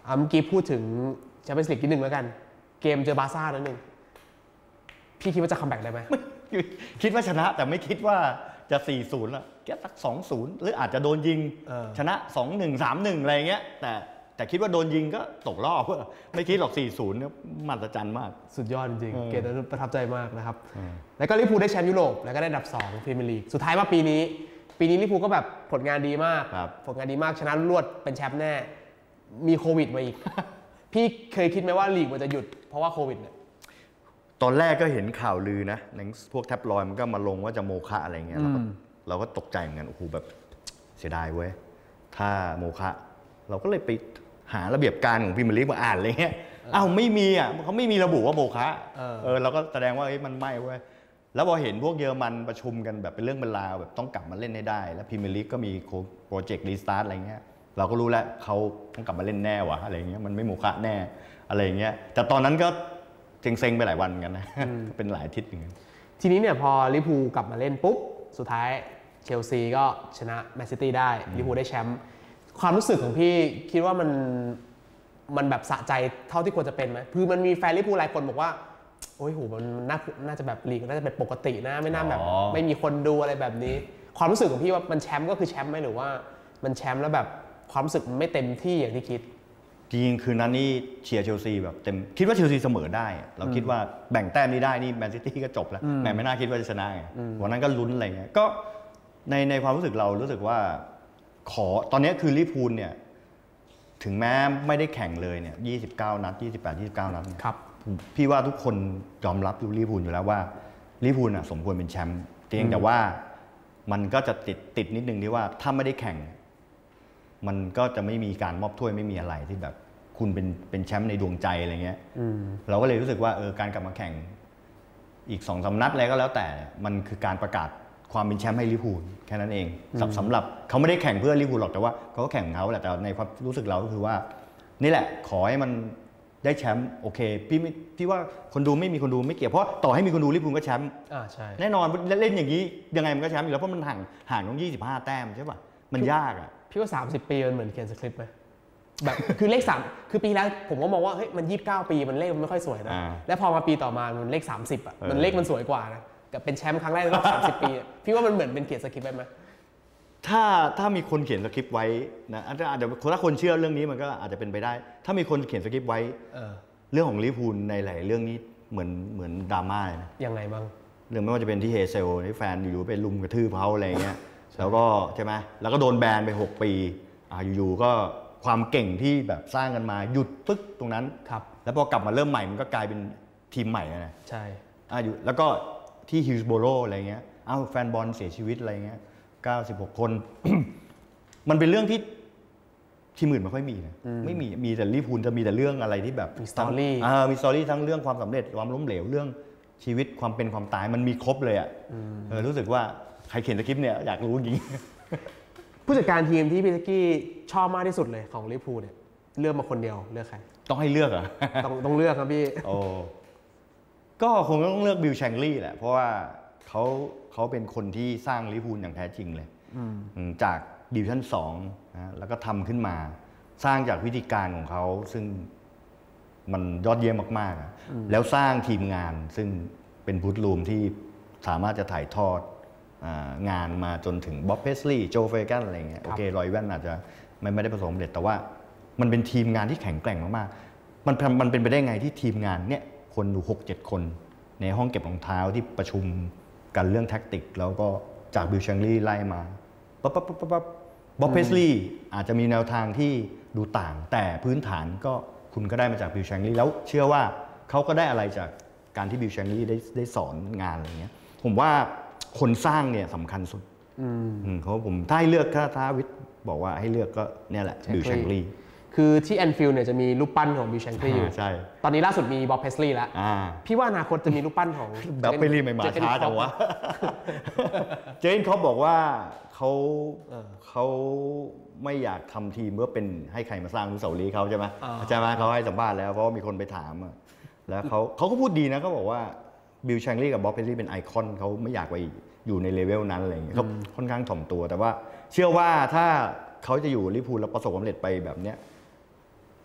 เมื่อกี้พูดถึงแชมเปี้ยนส์ลีกนิดนึงแล้วกันเกมเจอบาร์ซ่านิดนึงพี่คิดว่าจะคัมแบ็กได้ไหมคิดว่าชนะแต่ไม่คิดว่าจะ สี่ศูนย์ ละแค่สัก สองศูนย์ หรืออาจจะโดนยิงชนะ สองหนึ่ง สามหนึ่ง อะไรเงี้ยแต่แต่คิดว่าโดนยิงก็ตกรอบไม่คิดหรอก สี่ศูนย์ เนี่ยมหัศจรรย์มากสุดยอดจริงๆเกมนั้นประทับใจมากนะครับแล้วก็ลิเวอร์พูลได้แชมป์ยุโรปแล้วก็ได้อันดับสองพรีเมียร์ลีกสุดท้ายมาปีนี้ปีนี้ลิเวอร์พูลก็แบบผลงานดีมากผลงานดีมากชนะรวดเป็นแชมป์แน่มีโควิดมาอีกพี่เคยคิดไหมว่าลีกมันจะหยุดเพราะว่าโควิดเนี่ยตอนแรกก็เห็นข่าวลือนะในพวกแท็บลอยด์มันก็มาลงว่าจะโมฆะอะไรเงี้ยเราก็เราก็ตกใจเหมือนกันโอ้โหแบบเสียดายเว้ยถ้าโมฆะเราก็เลยไปหาระเบียบการของพรีเมียร์ลีกมาอ่านอะไรเงี้ยอ้าวไม่มีอ่ะเขาไม่มีระบุว่าโมฆะเออเราก็แสดงว่ามันไม่เว้ยแล้วพอเห็นพวกเยอรมันประชุมกันแบบเป็นเรื่องเป็นราวแบบต้องกลับมาเล่นให้ได้แล้วพรีเมียร์ลีกก็มีโปรเจกต์รีสตาร์ทอะไรเงี้ยเราก็รู้แล้วเขาต้องกลับมาเล่นแน่วะอะไรเงี้ยมันไม่โมฆะแน่อะไรเงี้ยแต่ตอนนั้นก็เซ็งๆไปหลายวันกันนะเป็นหลายอาทิตย์อย่างเงี้ยทีนี้เนี่ยพอลิเวอร์พูลกลับมาเล่นปุ๊บสุดท้ายเชลซีก็ชนะแมนซิตี้ได้ลิเวอร์พูลได้แชมป์ความรู้สึกของพี่คิดว่ามันมันแบบสะใจเท่าที่ควรจะเป็นไหมคือมันมีแฟนลิเวอร์พูลหลายคนบอกว่าโอ้ยโหมันน่าน่าจะแบบลีกน่าจะเป็นปกตินะไม่น่าแบบไม่มีคนดูอะไรแบบนี้ความรู้สึกของพี่ว่ามันแชมป์ก็คือแชมป์ไหมหรือว่ามันแชมป์แล้วแบบความรู้สึกไม่เต็มที่อย่างที่คิดจริงคืนนั้นนี่เชียร์เชลซีแบบเต็มคิดว่าเชลซีเสมอได้เราคิดว่าแบ่งแต้มนี้ได้นี่แมนซิตี้ก็จบแล้วแม่ไม่น่าคิดว่าจะชนะไงวันนั้นก็ลุ้นอะไรเงี้ยก็ในในความรู้สึกเรารู้สึกว่าขอตอนนี้คือลิเวอร์พูลเนี่ยถึงแม้ไม่ได้แข่งเลยเนี่ยยี่สิบเก้านัดยี่สิบแปด ยี่สิบเก้านัดครับพี่ว่าทุกคนยอมรับลิเวอร์พูลอยู่แล้วว่าลิเวอร์พูลน่ะสมควรเป็นแชมป์เพียงแต่ว่ามันก็จะติดติดนิดนึงที่ว่าถ้าไม่ได้แข่งมันก็จะไม่มีการมอบถ้วยไม่มีอะไรที่แบบคุณเป็นเป็นแชมป์ในดวงใจอะไรเงี้ยเราก็เลยรู้สึกว่าเออการกลับมาแข่งอีกสองสามนัดอะไรก็แล้วแต่มันคือการประกาศความเป็นแชมป์ให้ลิเวอร์พูลแค่นั้นเองสำหรับเขาไม่ได้แข่งเพื่อลิเวอร์พูลหรอกแต่ว่าเขาก็แข่งของเขาแหละแต่ในความรู้สึกเราก็คือว่านี่แหละขอให้มันได้แชมป์โอเคพี่พี่ว่าคนดูไม่มีคนดูไม่เกี่ยวเพราะต่อให้มีคนดูลิเวอร์พูลก็แชมป์อ่าใช่แน่นอนเล่นอย่างนี้ยังไงมันก็แชมป์อยู่แล้วเพราะมันห่างห่างต้องยี่สิบห้าแต้มใช่ป่ะมันยากอ่ะพี่ว่าสามสิบปีมันเหมือนเขียนสคริปต์ไหมแบบคือเลขสามคือปีแล้วผมก็มองว่าเฮ้ยมันยี่สิบเก้าปีมันเลขมันไม่ค่อยสวยนะแล้วพอมาปีต่อมามันเลขสามสิบอ่ะมันเลขมันสวยกว่านะกับเป็นแชมป์ครั้งแรกในรอบสามสิบปีพี่ว่ามันเหมือนเป็นเขียนสคริปต์ไหมถ้าถ้ามีคนเขียนสคริปต์ไว้นะอาจจะอาจจะถ้าคนเชื่อเรื่องนี้มันก็อาจจะเป็นไปได้ถ้ามีคนเขียนสคริปต์ไว้เรื่องของลิเวอร์พูลในหลายเรื่องนี้เหมือนเหมือนดราม่าเลยนะยังไงบ้างเรื่องไม่ว่าจะเป็นที่เฮเซลที่แฟนอยู่ๆไปลุมกระทืบเขาอะไรเงี้ยแล้วก็ใช่ไหมแล้วก็โดนแบนไปหกปีอ่าอยู่ๆก็ความเก่งที่แบบสร้างกันมาหยุดปึ๊กตรงนั้นครับแล้วพอกลับมาเริ่มใหม่มันก็กลายเป็นทีมใหม่นะใช่อ่าอยู่แล้วก็ที่ฮิลส์โบโรอะไรเงี้ยอ้าวแฟนบอลเสียชีวิตอะไรเงี้ยเก้าสิบหกคน มันเป็นเรื่องที่ทีมอื่นไม่ค่อยมีนะไม่มีมีแต่ลิเวอร์พูลจะมีแต่เรื่องอะไรที่แบบมีสตอรี่อ่ามีสตอรี่ทั้งเรื่องความสำเร็จความล้มเหลวเรื่องชีวิตความเป็นความตายมันมีครบเลยอ่ะเออรู้สึกว่าใครเขียนสคริปต์เนี่ยอยากรู้จริงผู้จัดการทีมที่พี่ตะกี้ชอบมากที่สุดเลยของลิเวอร์พูลเนี่ยเลือกมาคนเดียวเลือกใครต้องให้เลือกเหรอต้องต้องเลือกครับพี่โอ้ก็คงต้องเลือกบิลแชงลี่แหละเพราะว่าเขาเขาเป็นคนที่สร้างลิเวอร์พูลอย่างแท้จริงเลยจากดิวิชั่นสองนะแล้วก็ทำขึ้นมาสร้างจากวิธีการของเขาซึ่งมันยอดเยี่ยมมากๆแล้วสร้างทีมงานซึ่งเป็นบูธรูมที่สามารถจะถ่ายทอดงานมาจนถึงบ๊อบเพสลีย์โจเฟกันอะไรเงี้ยโอเครอยแว่นอาจจะไม่ไม่ได้ประสบความสำเร็จแต่ว่ามันเป็นทีมงานที่แข็งแกร่งมากๆมันมันเป็นไปได้ไงที่ทีมงานเนี่ยคนดู หกเจ็ด คนในห้องเก็บรองเท้าที่ประชุมกันเรื่องแท็กติกแล้วก็จากบิลแชงลี่ไล่มาปั๊บปั๊บปั๊บปั๊บบ๊อบเพสลีย์อาจจะมีแนวทางที่ดูต่างแต่พื้นฐานก็คุณก็ได้มาจากบิลแชงลี่แล้วเชื่อว่าเขาก็ได้อะไรจากการที่บิลแชงลี่ได้ได้สอนงานอะไรเงี้ยผมว่าคนสร้างเนี่ยสำคัญสุดเพราะผมถ้าให้เลือกถ้าท้าวิทย์บอกว่าให้เลือกก็เนี่ยแหละบิลแชงลี่คือที่แอนฟิลด์เนี่ยจะมีรูปปั้นของบิลแชงลี่อยู่ใช่ตอนนี้ล่าสุดมีบ๊อบเพสลีย์แล้วพี่ว่าอนาคตจะมีรูปปั้นของบ๊อบเพสลีย์ไม่มาช้าจังวะเจนเขาบอกว่าเขาเขาไม่อยากทำทีมเพื่อเป็นให้ใครมาสร้างอนุสาวรีย์เขาใช่ไหมใช่ไหมเขาให้สัมภาษณ์แล้วเพราะมีคนไปถามแล้วเขาเขาก็พูดดีนะเขาบอกว่าบิลแชงลี่กับบ๊อบเพสลีย์เป็นไอคอนเขาไม่อยากไปอยู่ในเลเวลนั้นอะไรอย่างเงี้ยเขาค่อนข้างถ่อมตัวแต่ว่าเชื่อว่าถ้าเขาจะอยู่ลิเวอร์พูลแล้วประสบความสำเร็จไปแบบเนี้ย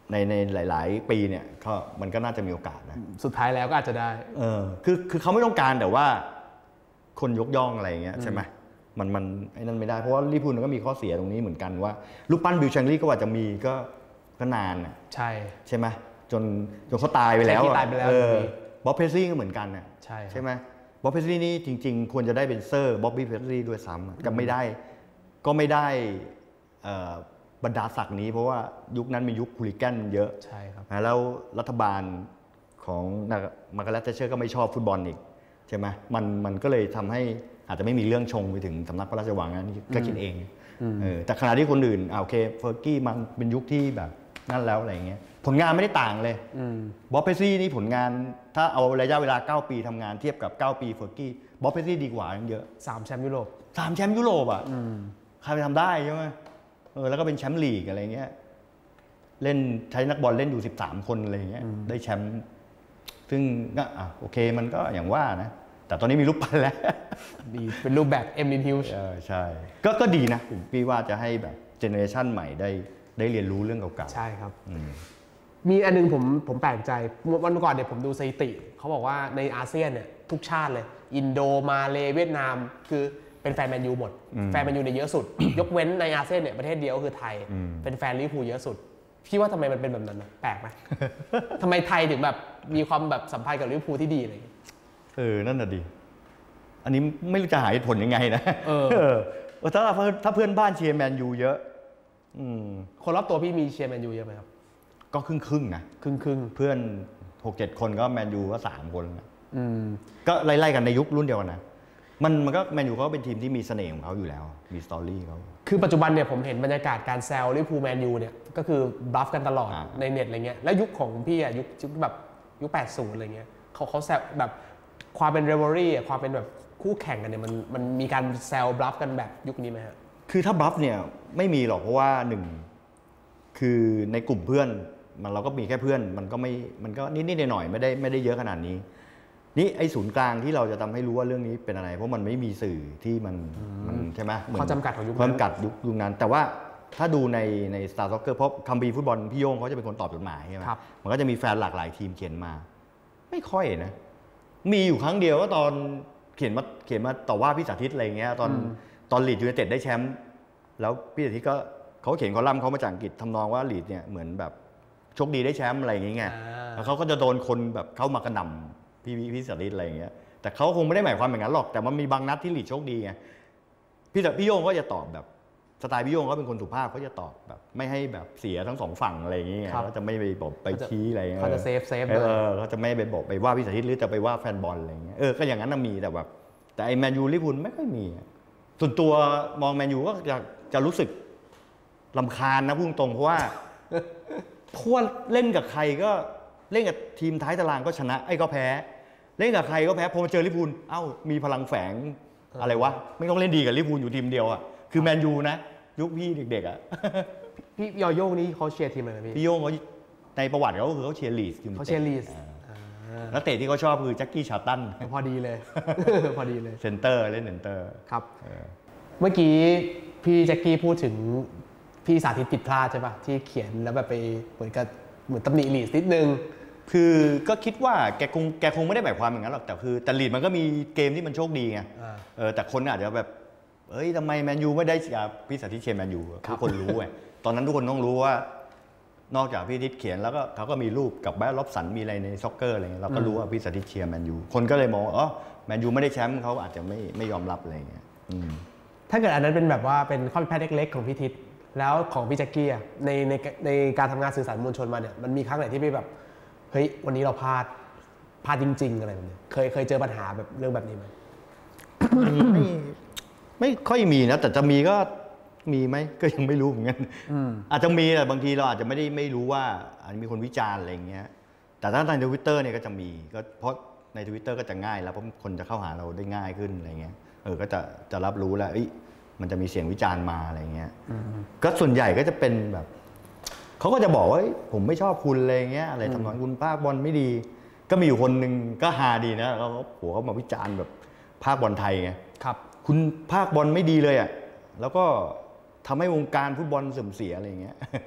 ในในหลายๆปีเนี่ยก็มันก็น่าจะมีโอกาสนะสุดท้ายแล้วก็อาจจะได้เออคือคือเขาไม่ต้องการแต่ว่าคนยกย่องอะไรอย่างเงี้ยใช่ไหมมันมันไอ้นั่นไม่ได้เพราะว่าลิเวอร์พูลก็มีข้อเสียตรงนี้เหมือนกันว่าลูกปั้นบิลแชงลี่ก็ว่าจะมีก็ก็นานอ่ะใช่ใช่ไหมจนจนเขาตายไปแล้วตายไปแล้วบ๊อบเพสลี่ก็เหมือนกันน่ะใช่ใช่ไหมบ๊อบเพสลี่นี่จริงๆควรจะได้เป็นเซอร์บ๊อบบี้เพสลี่ด้วยซ้ำก็ไม่ได้ก็ไม่ได้บรรดาศักดิ์นี้เพราะว่ายุคนั้นมียุคคูลิแกนเยอะใช่ครับแล้วรัฐบาลของมาร์กาเร็ต แทชเชอร์ก็ไม่ชอบฟุตบอลอีกใช่ไหมมันมันก็เลยทำให้อาจจะไม่มีเรื่องชงไปถึงสำนักพระราชวังนั้นก็คิดเองเออแต่ขณะที่คนอื่นโอเคเฟอร์กี้มันเป็นยุคที่แบบนั่นแล้วอะไรเงี้ยผลงานไม่ได้ต่างเลยบ๊อบเพสลี่นี่ผลงานถ้าเอาระยะเวลาเก้าปีทำงานเทียบกับเก้าปีเฟอร์กี้บ๊อบเพสลี่ดีกว่าเยอะสามแชมป์ยุโรปสามแชมป์ยุโรปอ่ะใครไปทำได้ใช่ไหมเออแล้วก็เป็นแชมป์ลีกอะไรเงี้ยเล่นใช้นักบอลเล่นอยู่สิบสามคนอะไรเงี้ยได้แชมป์ซึ่งก็อ่ะโอเคมันก็อย่างว่านะแต่ตอนนี้มีรูปปั้นแล้วดีเป็นรูปแบบเอ็มลินฮิลส์ใช่ก็ก็ดีนะผมพี่ว่าจะให้แบบเจเนอเรชันใหม่ได้ได้เรียนรู้เรื่องเก่าๆใช่ครับมีอันนึงผมผมแปลกใจวันก่อนเนี่ยผมดูสถิติเขาบอกว่าในอาเซียนเนี่ยทุกชาติเลยอินโดมาเลเวียดนามคือเป็นแฟนแมนยูหมดแฟนแมนยูเนี่ยเยอะสุดยกเว้นในอาเซียนเนี่ยประเทศเดียวก็คือไทยเป็นแฟนลิเวอร์พูลเยอะสุดพี่ว่าทำไมมันเป็นแบบนั้นนะแปลกไหมทำไมไทยถึงแบบมีความแบบสัมพันธ์กับลิเวอร์พูลที่ดีเลยเออนั่นน่ะดิอันนี้ไม่รู้จะหาเหตุผลยังไงนะเออถ้าถ้าเพื่อนบ้านเชียร์แมนยูเยอะคนรอบตัวพี่มีเชียร์แมนยูเยอะไหมครับก็ครึ่งครึ่งนะครึ่งครึ่งเพื่อนหกเจ็ดคนก็แมนยูก็สามคนก็ไล่ๆกันในยุครุ่นเดียวกันนะมันมันก็แมนยูก็เป็นทีมที่มีเสน่ห์ของเขาอยู่แล้วมีสตอรี่เขาคือปัจจุบันเนี่ยผมเห็นบรรยากาศการแซวลิเวอร์พูลแมนยูเนี่ยก็คือบลัฟกันตลอดในเน็ตอะไรเงี้ยแล้วยุคของพี่อ่ะยุคแบบยุคแปดสิบอะไรเงี้ยเขาเขาแซวแบบความเป็นเรเวอรี่อ่ะความเป็นแบบคู่แข่งกันเนี่ยมันมันมีการแซวบลัฟกันแบบยุคนี้ไหมฮะคือถ้าบลัฟเนี่ยไม่มีหรอกเพราะว่าหนึ่งคือในกลุ่มเพื่อนมันเราก็มีแค่เพื่อนมันก็ไม่มันก็นิดๆหน่อยๆไม่ได้ไม่ได้เยอะขนาดนี้นี่ไอ้ศูนย์กลางที่เราจะทำให้รู้ว่าเรื่องนี้เป็นอะไรเพราะมันไม่มีสื่อที่มันมันใช่ไหมข้อจำกัดของยุคนั้นข้อจำกัดยุคยุคนั้นแต่ว่าถ้าดูในใน Star Soccer เพราะคัมภีร์ฟุตบอลพี่โย่งเขาจะเป็นคนตอบจดหมายใช่ไหมมันก็จะมีแฟนหลากหลายทีมเขียนมาไม่ค่อยนะมีอยู่ครั้งเดียวก็ตอนเขียนมาเขียนมาต่อว่าพี่สาธิตอะไรเงี้ยตอนตอนลีดยูไนเต็ดได้แชมป์แล้วพี่สาธิตก็เขาเขียนคอลัมน์เขามาจากอังกฤษทำนองว่าลีดเนี่ยเหมือนแบบโชคดีได้แชมป์อะไรอย่างเงี้ยแล้วเขาก็จะโดนคนแบบเข้ามากระหน่ำพี่พี่สาธิตอะไรอย่างเงี้ยแต่เขาคงไม่ได้หมายความอย่างนั้นหรอกแต่มันมีบางนัดที่ลีดโชคดีไงพี่พี่โย่งก็จะตอบแบบสไตล์พี่โย่งก็เป็นคนสุภาพเขาจะตอบแบบไม่ให้แบบเสียทั้งสองฝั่งอะไรอย่างเงี้ยเขาจะไม่ไปบอกไปชี้อะไรเงี้ยเขาจะเซฟเซฟเออเขาจะไม่ไปบอกไปว่าพี่สาธิตหรือจะไปว่าแฟนบอลอะไรเงี้ยเออก็อย่างนั้นมีแต่แบบแต่ไอ้แมนยูลิเวอร์พูลไม่ค่อยมีส่วนตัวมองแมนยูก็จะจะรู้สึกรำคาญนะพูดตรงเพราะว่าเพราะว่าเล่นกับใครก็เล่นกับทีมท้ายตารางก็ชนะไอ้ก็แพ้เล่นกับใครก็แพ้พอมาเจอลิเวอร์พูลเอ้ามีพลังแฝงอะไรวะไม่ต้องเล่นดีกับลิเวอร์พูลอยู่ทีมเดียวอ่ะคือแมนยูนะยุคพี่เด็กๆอ่ะพี่ยอโย่งนี่เขาเชียร์ทีมอะไรพี่พี่โย่งเขาในประวัติเขาคือเขาเชียร์ลีสเขาเชียร์ลีสนักเตะที่เขาชอบคือแจ็คกี้ชาร์ตันพอดีเลยพอดีเลยเซนเตอร์เล่นเซนเตอร์ครับเมื่อกี้พี่แจ็คกี้พูดถึงพี่สาธิตผิดพลาดใช่ป่ะที่เขียนแล้วแบบไปเหมือนกับเหมือนตำหนิลีดนิดนึงคือก็คิดว่าแกคงแกคงไม่ได้หมายความอย่างนั้นหรอกแต่คือแต่ลีดมันก็มีเกมที่มันโชคดีไงเออแต่คนอาจจะแบบเอ้ยทำไมแมนยูไม่ได้พี่สาธิตเชียร์แมนยูทุกคนรู้ไงตอนนั้นทุกคนต้องรู้ว่านอกจากพี่ทิศเขียนแล้วก็เขาก็มีรูปกับแบล็บล็อบสันมีอะไรในซ็อกเกอร์อะไรเงี้ยเราก็รู้ว่าพี่สาธิตเชียร์แมนยูคนก็เลยมองอ๋อแมนยูไม่ได้แชมป์เขาอาจจะไม่ไม่ยอมรับอะไรเงี้ยถ้าเกิดอันนั้นเป็นแบบว่าเป็นข้อผิดพลาดเล็กๆของพี่ทิศแล้วของพี่แจ็คกี้ในในในการทำงานสื่อสารมวลชนมาเนี่ยมันมีครั้งไหนที่พี่แบบเฮ้ยวันนี้เราพลาดพลาดจริงๆอะไรแบบนี้เคยเคยเจอปัญหาแบบเรื่องแบบนี้ไหมไม่ไม่ค่อยมีนะแต่จะมีก็มีไหมก็ยังไม่รู้เหมือนกันอาจจะมีแต่บางทีเราอาจจะไม่ได้ไม่รู้ว่าอาจจะมีคนวิจารณ์อะไรอย่างเงี้ยแต่ถ้าใน Twitter เนี่ยก็จะมีก็เพราะใน Twitter ก็จะง่ายแล้วเพราะคนจะเข้าหาเราได้ง่ายขึ้นอะไรเงี้ยเออก็จะจะรับรู้แล้วมันจะมีเสียงวิจารณ์มาอะไรเงี้ยก็ส่วนใหญ่ก็จะเป็นแบบเขาก็จะบอกว่าผมไม่ชอบคุณอะไรเงี้ยอะไรทำนองคุณภาคบอลไม่ดีก็มีอยู่คนหนึ่งก็ฮาดีนะเขาหัวเขามาวิจารณ์แบบภาคบอลไทยไงครับคุณภาคบอลไม่ดีเลยอ่ะแล้วก็ทำให้วงการฟุตบอลเสื่อมเสียอะไรเงี้ย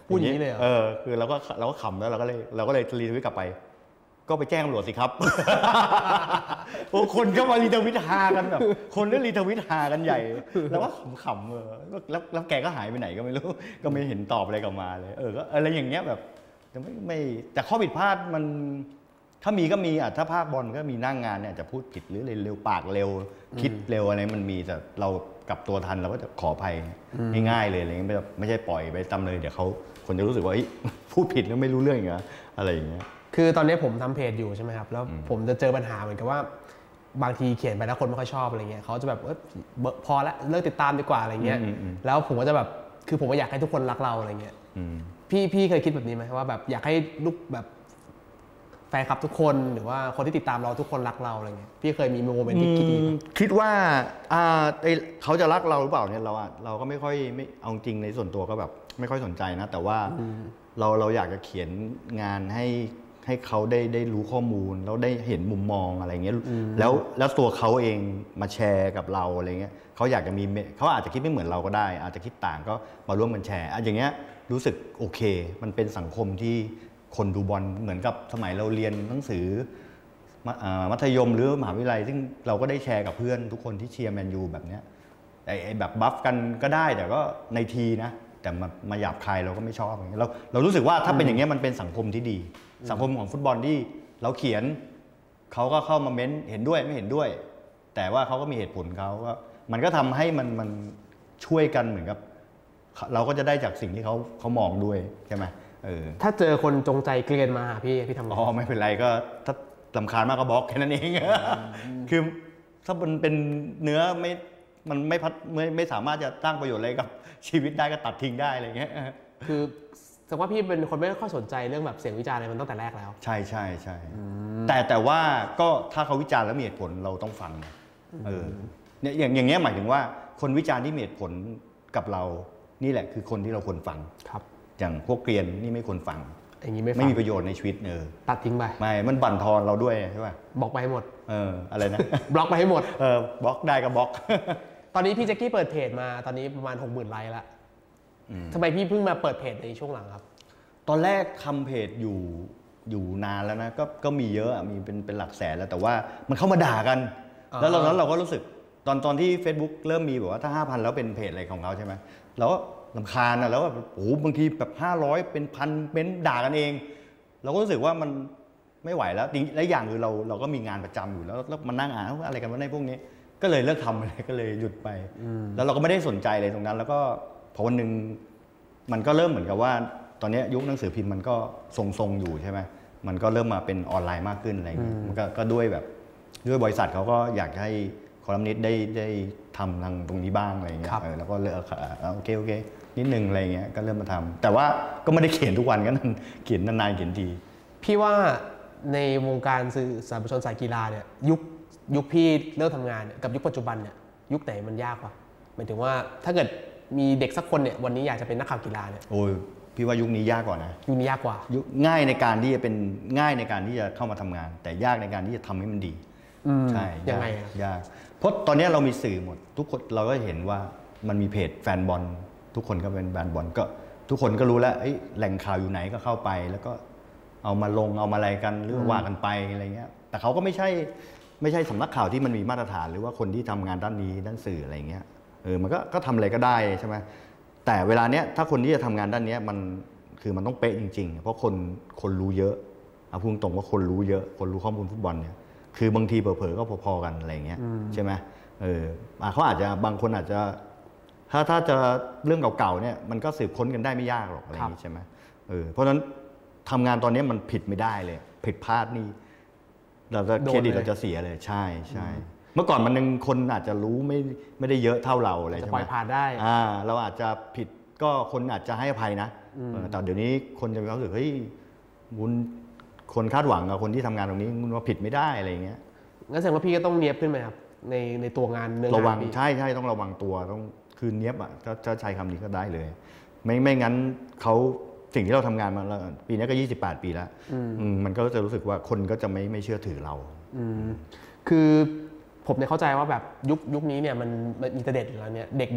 พูดอย่างนี้เลยเหรอเออคือเราก็เราก็ขำแล้วเราก็เลยเราก็เลยรีทวิตกลับไปก็ไปแจ้งตำรวจสิครับโอ้คนก็มารีทวิตหากันแบบคนก็รีทวิตหากันใหญ่แล้วก็ขำๆเออแล้วแล้วแกก็หายไปไหนก็ไม่รู้ก็ไม่เห็นตอบอะไรกลับมาเลยเออก็อะไรอย่างเงี้ยแบบไม่ไม่แต่ข้อผิดพลาดมันถ้ามีก็มีอ่ะถ้าภาคบอลก็มีนั่งงานเนี่ยจะพูดผิดหรือเร็วปากเร็วคิดเร็วอะไรมันมีแต่เรากลับตัวทันเราก็จะขออภัยง่ายๆเลยอะไรเงี้ยไม่ใช่ปล่อยไปตามเลยเดี๋ยวเขาคนจะรู้สึกว่าพูดผิดแล้วไม่รู้เรื่องอย่างเงี้ยอะไรอย่างเงี้ยคือตอนนี้ผมทำเพจอยู่ใช่ไหมครับแล้วผมจะเจอปัญหาเหมือนกับว่าบางทีเขียนไปแล้วคนไม่ค่อยชอบอะไรเงี้ยเขาจะแบบเออพอละเลิกติดตามดีกว่าอะไรเงี้ยแล้วผมก็จะแบบคือผมก็อยากให้ทุกคนรักเราอะไรเงี้ยพี่พี่เคยคิดแบบนี้ไหมว่าแบบอยากให้ลูกแบบแฟนคลับทุกคนหรือว่าคนที่ติดตามเราทุกคนรักเราอะไรเงี้ยพี่เคยมีโมเมนต์ที่คิดดีคิดว่าอ่าเขาจะรักเราหรือเปล่าเนี่ยเราเราก็ไม่ค่อยไม่เอาจริงในส่วนตัวก็แบบไม่ค่อยสนใจนะแต่ว่าเราเราอยากจะเขียนงานให้ให้เขาได้ได้รู้ข้อมูลแล้วได้เห็นมุมมองอะไรเงี้ยแล้วแล้วตัวเขาเองมาแชร์กับเราอะไรเงี้ยเขาอยากจะมีเขาอาจจะคิดไม่เหมือนเราก็ได้อาจจะคิดต่างก็มาร่วมกันแชร์อย่างเงี้ยรู้สึกโอเคมันเป็นสังคมที่คนดูบอลเหมือนกับสมัยเราเรียนหนังสือมัธยมหรือมหาวิทยาลัยซึ่งเราก็ได้แชร์กับเพื่อนทุกคนที่เชียร์แมนยูแบบเนี้ยไอ้แบบบัฟกันก็ได้แต่ก็ในทีนะแต่มามาหยาบคายเราก็ไม่ชอบอย่างเงี้ยเราเรารู้สึกว่าถ้าเป็นอย่างเงี้ยมันเป็นสังคมที่ดีสังคมของฟุตบอลที่เราเขียนเขาก็เข้ามาเม้นเห็นด้วยไม่เห็นด้วยแต่ว่าเขาก็มีเหตุผลเขาว่ามันก็ทำให้มันมันช่วยกันเหมือนกับเราก็จะได้จากสิ่งที่เขาเขามองด้วยใช่ไหมเออถ้าเจอคนจงใจเกลียนมาหาพี่พี่ทำไงอ๋อไม่เป็นไรก็ถ้าลำคาญมากก็บล็อกแค่นั้นเองคือถ้ามันเป็นเนื้อไม่มันไม่พัดไม่ไม่สามารถจะสร้างประโยชน์อะไรกับชีวิตได้ก็ตัดทิ้งได้อะไรเงี้ยคือแสดงว่าพี่เป็นคนไม่ค่อยสนใจเรื่องแบบเสียงวิจารณ์อะไรมันตั้งแต่แรกแล้วใช่ใช่ใช่แต่แต่ว่าก็ถ้าเขาวิจารณ์แล้วมีเหตุผลเราต้องฟังเออเนี่ยอย่างอย่างเงี้ยหมายถึงว่าคนวิจารณ์ที่มีเหตุผลกับเรานี่แหละคือคนที่เราควรฟังครับอย่างพวกเกรียนนี่ไม่ควรฟังอย่างนี้ไม่ไม่มีประโยชน์ในชีวิตเออตัดทิ้งไปไม่มันบั่นทอนเราด้วยใช่ป่ะบล็อกไปให้หมดเอออะไรนะบล็อกไปให้หมดเออบล็อกได้ก็บล็อกตอนนี้พี่แจ็คกี้เปิดเพจมาตอนนี้ประมาณ หกหมื่น ไลค์แล้วทำไมพี่เพิ่งมาเปิดเพจในช่วงหลังครับตอนแรกทำเพจอยู่อยู่นานแล้วนะก็ก็มีเยอะมีเป็นเป็นหลักแสนแล้วแต่ว่ามันเข้ามาด่ากันแล้วตอนนั้นเราก็รู้สึกตอนตอนที่ Facebook เริ่มมีแบบว่าถ้า ห้าพัน แล้วเป็นเพจอะไรของเขาใช่ไหมแล้วรำคาญนะแล้วแบบโอ้บางทีแบบห้าร้อยเป็นพันเป็นด่ากันเองเราก็รู้สึกว่ามันไม่ไหวแล้วและอย่างคือเราเราก็มีงานประจำอยู่แล้วแล้วมานั่งอ่านอะไรกันวะในพวกนี้ก็เลยเลิกทำเลยก็เลยหยุดไปแล้วเราก็ไม่ได้สนใจเลยตรงนั้นแล้วก็พอวันหนึ่งมันก็เริ่มเหมือนกับว่าตอนนี้ยุคหนังสือพิมพ์มันก็ทรงๆอยู่ใช่ไหมมันก็เริ่มมาเป็นออนไลน์มากขึ้นอะไรอย่างเงี้ยมันก็ด้วยแบบด้วยบริษัทเขาก็อยากให้คอลัมนิสต์ได้ได้ทำทางตรงนี้บ้างอะไรอย่างเงี้ยแล้วก็เลยโอเคโอเคนิดนึงอะไรเงี้ยก็เริ่มมาทำแต่ว่าก็ไม่ได้เขียนทุกวันก็นั่นเขียนนานๆเขียนทีพี่ว่าในวงการสื่อสารมวลชนสายกีฬาเนี่ยยุคยุคพี่เริ่มทำงานกับยุคปัจจุบันเนี่ยยุคไหนมันยากกว่าหมายถึงว่าถ้าเกิดมีเด็กสักคนเนี่ยวันนี้อยากจะเป็นนักข่าวกีฬาเนี่ยโอ้ยพี่ว่ายุคนี้ยากกว่านะยุคนี้ยากกว่ายุคง่ายในการที่จะเป็นง่ายในการที่จะเข้ามาทำงานแต่ยากในการที่จะทำให้มันดีใช่ยังไงยากเพราะตอนนี้เรามีสื่อหมดทุกคนเราก็เห็นว่ามันมีเพจแฟนบอลทุกคนก็เป็นแฟนบอลก็ทุกคนก็รู้แล้วแหล่งข่าวอยู่ไหนก็เข้าไปแล้วก็เอามาลงเอามาอะไรกันหรือว่ากันไปอะไรเงี้ยแต่เขาก็ไม่ใช่ไม่ใช่สำนักข่าวที่มันมีมาตรฐานหรือว่าคนที่ทำงานด้านนี้ด้านสื่ออะไรเงี้ยเออมันก็ก็ทำอะไรก็ได้ใช่ไหมแต่เวลาเนี้ยถ้าคนที่จะทำงานด้านนี้มันคือมันต้องเป๊ะจริงๆเพราะคนคนรู้เยอะเอาพูดตรงว่าคนรู้เยอะคนรู้ข้อมูลฟุตบอลเนี่ยคือบางทีเผลอๆก็พอๆกันอะไรเงี้ยใช่ไหมเออเขาอาจจะบางคนอาจจะถ้าถ้าจะเรื่องเก่าๆเนี่ยมันก็สืบค้นกันได้ไม่ยากหรอกอะไรอย่างนี้ใช่ไหมเออเพราะฉะนั้นทำงานตอนนี้มันผิดไม่ได้เลยผิดพลาดนี่เราจะเครดิตเราจะเสียเลยใช่ใช่เมื่อก่อนมันยังคนอาจจะรู้ไม่ไม่ได้เยอะเท่าเราอะไรใช่ไหมปล่อยผ่านได้อ่าเราอาจจะผิดก็คนอาจจะให้อภัยนะแต่เดี๋ยวนี้คนจะมีความรู้สึกเฮ้ยคุณคนคาดหวังกับคนที่ทำงานตรงนี้คุณว่าผิดไม่ได้อะไรอย่างเงี้ยงั้นแสดงว่าพี่ก็ต้องเนียบขึ้นไหมครับในในตัวงานเนื้องานระวังใช่ใช่ต้องระวังตัวต้องคือเนียบอ่ะถ้าใช้คำนี้ก็ได้เลยไม่ไม่งั้นเขาสิ่งที่เราทำงานมาแล้วปีนี้ก็ยี่สิบแปดปีแล้วมันก็จะรู้สึกว่าคนก็จะไม่ไม่เชื่อถือเราคือผมเนี่ยเข้าใจว่าแบบยุคยุคนี้เนี่ยมันมีแต่เด็กแล้วเนี่ยเด็ก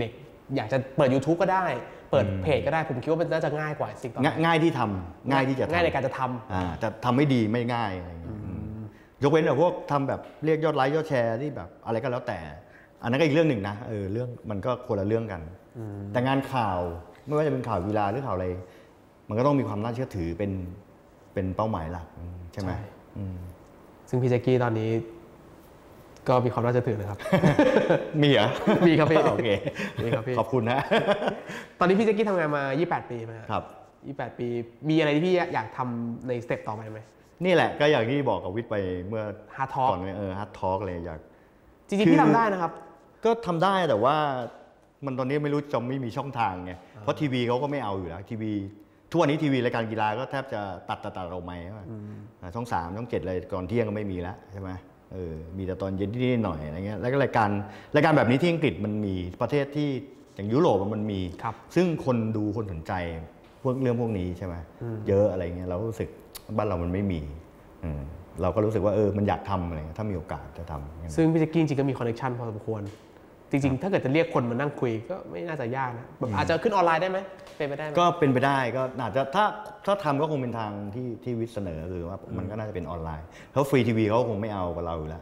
อยากจะเปิด YouTube ก็ได้เปิดเพจก็ได้ผมคิดว่ามันน่าจะง่ายกว่าสิ่งต่อง่ายที่ทำง่ายที่จะง่ายในการจะทำอ่าแต่ทำไม่ดีไม่ง่ายอะไรอย่างเงี้ยยกเว้นแบบพวกทำแบบเรียกยอดไลค์ยอดแชร์ที่แบบอะไรก็แล้วแต่อันนั้นก็อีกเรื่องหนึ่งนะเออเรื่องมันก็คนละเรื่องกันแต่งานข่าวไม่ว่าจะเป็นข่าวกีฬาหรือข่าวอะไรมันก็ต้องมีความน่าเชื่อถือเป็นเป็นเป้าหมายหลักใช่ไหมซึ่งพี่แจ็คกี้ตอนนี้ก็มีความน่าเชื่อถือนะครับมีเหรอมีครับพี่โอเคมีครับพี่ขอบคุณนะตอนนี้พี่แจ็คกี้ทำงานมายี่สิบแปดปีไหมครับยี่สิบแปดปีมีอะไรที่พี่อยากทำในสเต็ปต่อไปไหมนี่แหละก็อย่างที่บอกกับวิทย์ไปเมื่อ Hard Talk ก่อนเออ Hard Talk เลยอยากจริงๆพี่ทำได้นะครับก็ทำได้แต่ว่ามันตอนนี้ไม่รู้จะไม่มีช่องทางไงเพราะทีวีเขาก็ไม่เอาอยู่แล้วทีวีทุกวันนี้ทีวีรายการกีฬาก็แทบจะตัดตัดตัดเราไม่ช่องสามช่องเจ็ดเลยก่อนเที่ยงก็ไม่มีแล้วใช่ไหมเออมีแต่ตอนเย็นนิดหน่อยอะไรเงี้ยแล้วก็รายการรายการแบบนี้ที่อังกฤษมันมีประเทศที่อย่างยุโรปมันมีซึ่งคนดูคนสนใจพวกเรื่องพวกนี้ใช่ไหมเยอะอะไรเงี้ยเรารู้สึกบ้านเรามันไม่มีเราก็รู้สึกว่าเออมันอยากทำอะไรถ้ามีโอกาสจะทำซึ่งพี่แจ็คกี้จริงก็มีคอนเนคชั่นพอสมควรจริงๆถ้าเกิดจะเรียกคนมานั่งคุยก็ไม่น่าจะยากนะอาจจะขึ้นออนไลน์ได้ไหมเป็นไปได้ไหมก็เป็นไปได้ก็อาจจะถ้าถ้าทำก็คงเป็นทางที่ที่วิทย์เสนอคือว่ามันก็น่าจะเป็นออนไลน์เพราะฟรีทีวีเขาคงไม่เอากับเราอยู่แล้ว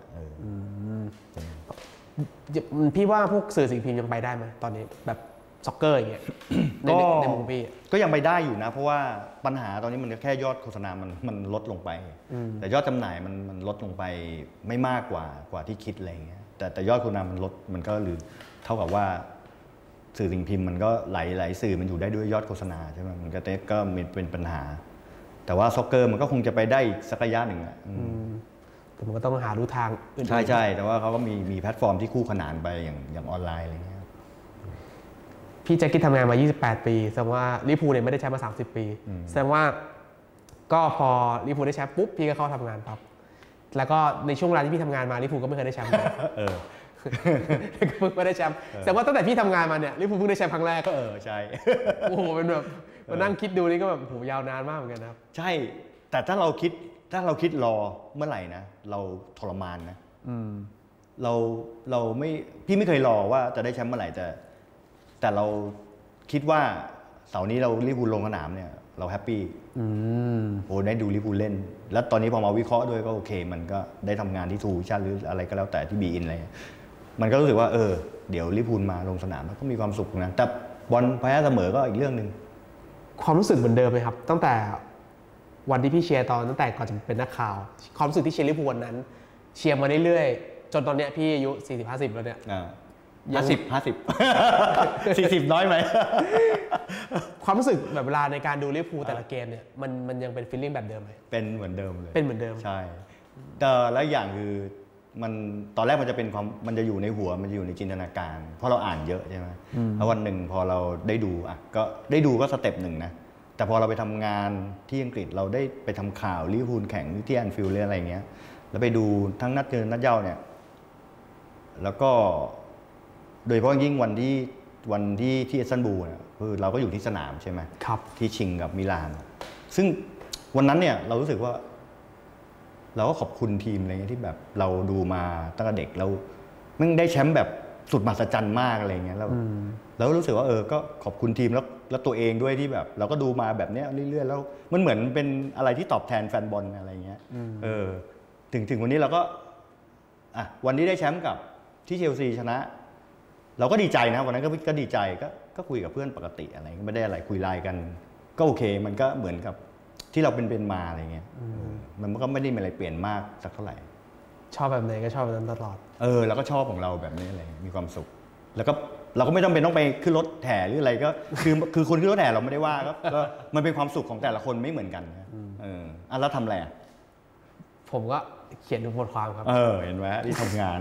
พี่ว่าพวกสื่อสิ่งพิมพ์ยังไปได้ไหมตอนนี้แบบซ็อกเกอร์อย่างเงี้ยในในมุมพี่ก็ยังไปได้อยู่นะเพราะว่าปัญหาตอนนี้มันแค่ยอดโฆษณามันมันลดลงไปแต่ยอดจำหน่ายมันมันลดลงไปไม่มากกว่ากว่าที่คิดอะไรเงี้ยแต่แต่ยอดโฆษณามันลดมันก็หรือเท่ากับว่าสื่อสิ่งพิมพ์มันก็ไหลไหลสื่อมันอยู่ได้ด้วยยอดโฆษณาใช่ไหมมันก็เต๊ก็เป็นปัญหาแต่ว่าซ็อกเกอร์มันก็คงจะไปได้สักระยะหนึ่งอ่ะแต่มันก็ต้องหารูทางใช่ใช่แต่ว่าเขาก็มีมีแพลตฟอร์มที่คู่ขนานไปอย่างอย่างออนไลน์อะไรเงี้ยพี่แจ็คกี้ทำงานมายี่สิบแปดปีแสดงว่าลิเวอร์พูลเนี่ยไม่ได้แชมป์มาสามสิบปีแสดงว่าก็พอลิเวอร์พูลได้แชมป์ปุ๊บพี่ก็เข้าทำงานปั๊บแล้วก็ในช่วงเวลาที่พี่ทำงานมาลิเวอร์พูลก็ไม่เคยได้แชมป์เลยเออเพิ่งไม่ได้แชมป์แต่ว่าตั้งแต่พี่ทำงานมาเนี่ยลิเวอร์พูลเพิ่งได้แชมป์ครั้งแรกก็เออใช่โอ้โหเป็นแบบมานั่งคิดดูนี่ก็แบบโหยาวนานมากเหมือนกันนะครับใช่แต่ถ้าเราคิดถ้าเราคิดรอเมื่อไหร่นะเราทรมานนะเราเราไม่พี่ไม่เคยรอว่าจะได้แชมป์เมื่อไหร่แต่แต่เราคิดว่าเสาร์นี้เราลิเวอร์พูลลงสนามเนี่ยเราแฮปปี้โอ้ได้ดูลิเวอร์พูลเล่นแล้วตอนนี้พอมาวิเคราะห์ด้วยก็โอเคมันก็ได้ทำงานที่ทูวิชั่นหรืออะไรก็แล้วแต่ที่บีอินอะไรมันก็รู้สึกว่าเออเดี๋ยวลิเวอร์พูลมาลงสนามแล้วก็มีความสุขนะแต่บอลแพ้เสมอก็อีกเรื่องหนึ่งความรู้สึกเหมือนเดิมไหมครับตั้งแต่วันที่พี่เชียร์ตอนตั้งแต่ก่อนจะเป็นนักข่าวความรู้สึกที่เชียร์ลิเวอร์พูลวันนั้นเชียร์มาเรื่อยๆจนตอนเนี้ยพี่อายุสี่สิบ ห้าสิบแล้วเนี่ยห้าสิบห้าสิบสี่สิบน้อยไหมความรู้สึกแบบเวลาในการดูลิเวอร์พูลแต่ละเกมเนี่ยมันมันยังเป็นฟีลลิ่งแบบเดิมไหมเป็นเหมือนเดิมเลยเป็นเหมือนเดิมใช่แต่และอย่างคือมันตอนแรกมันจะเป็นความมันจะอยู่ในหัวมันจะอยู่ในจินตนาการเพราะเราอ่านเยอะใช่ไหมแล้ววันหนึ่งพอเราได้ดูอ่ะก็ได้ดูก็สเต็ปหนึ่งนะแต่พอเราไปทำงานที่อังกฤษเราได้ไปทำข่าวลิเวอร์พูลแข่งที่แอนฟิลด์อะไรเงี้ยแล้วไปดูทั้งนัดเจอนัดเย้าเนี่ยแล้วก็โดยเฉพาะยิ่งวันที่วันที่ที่เอสตันบูลเนี่ยคือเราก็อยู่ที่สนามใช่ไหมครับที่ชิงกับมิลานซึ่งวันนั้นเนี่ยเรารู้สึกว่าเราก็ขอบคุณทีมอะไรเงี้ยที่แบบเราดูมาตั้งแต่เด็กเราไม่ได้แชมป์แบบสุดมหัศจรรย์มากอะไรเงี้ยแล้วเรารู้สึกว่าเออก็ขอบคุณทีมแล้วแล้วตัวเองด้วยที่แบบเราก็ดูมาแบบเนี้ยเรื่อยๆแล้วมันเหมือนเป็นอะไรที่ตอบแทนแฟนบอลอะไรเงี้ยเออถึงถึงวันนี้เราก็อ่ะวันนี้ได้แชมป์กับที่เชลซีชนะเราก็ดีใจนะวันนั้นก็ก็ดีใจก็ก็คุยกับเพื่อนปกติอะไรไม่ได้อะไรคุยไลน์กันก็โอเคมันก็เหมือนกับที่เราเป็นเป็นมาอะไรเงี้ยมันก็ไม่ได้มีอะไรเปลี่ยนมากสักเท่าไหร่ชอบแบบไหนก็ชอบแบบนั้นตลอดเออเราก็ชอบของเราแบบนี้อะไรมีความสุขแล้วก็เราก็ไม่ต้องเป็นต้องไปขึ้นรถแห่หรืออะไรก็คือคือคนขึ้นรถแห่เราไม่ได้ว่าก็มันเป็นความสุขของแต่ละคนไม่เหมือนกันเอออ่ะแล้วทำอะไรผมก็เขียนบทความครับเออเห็นไหมที่ทำงาน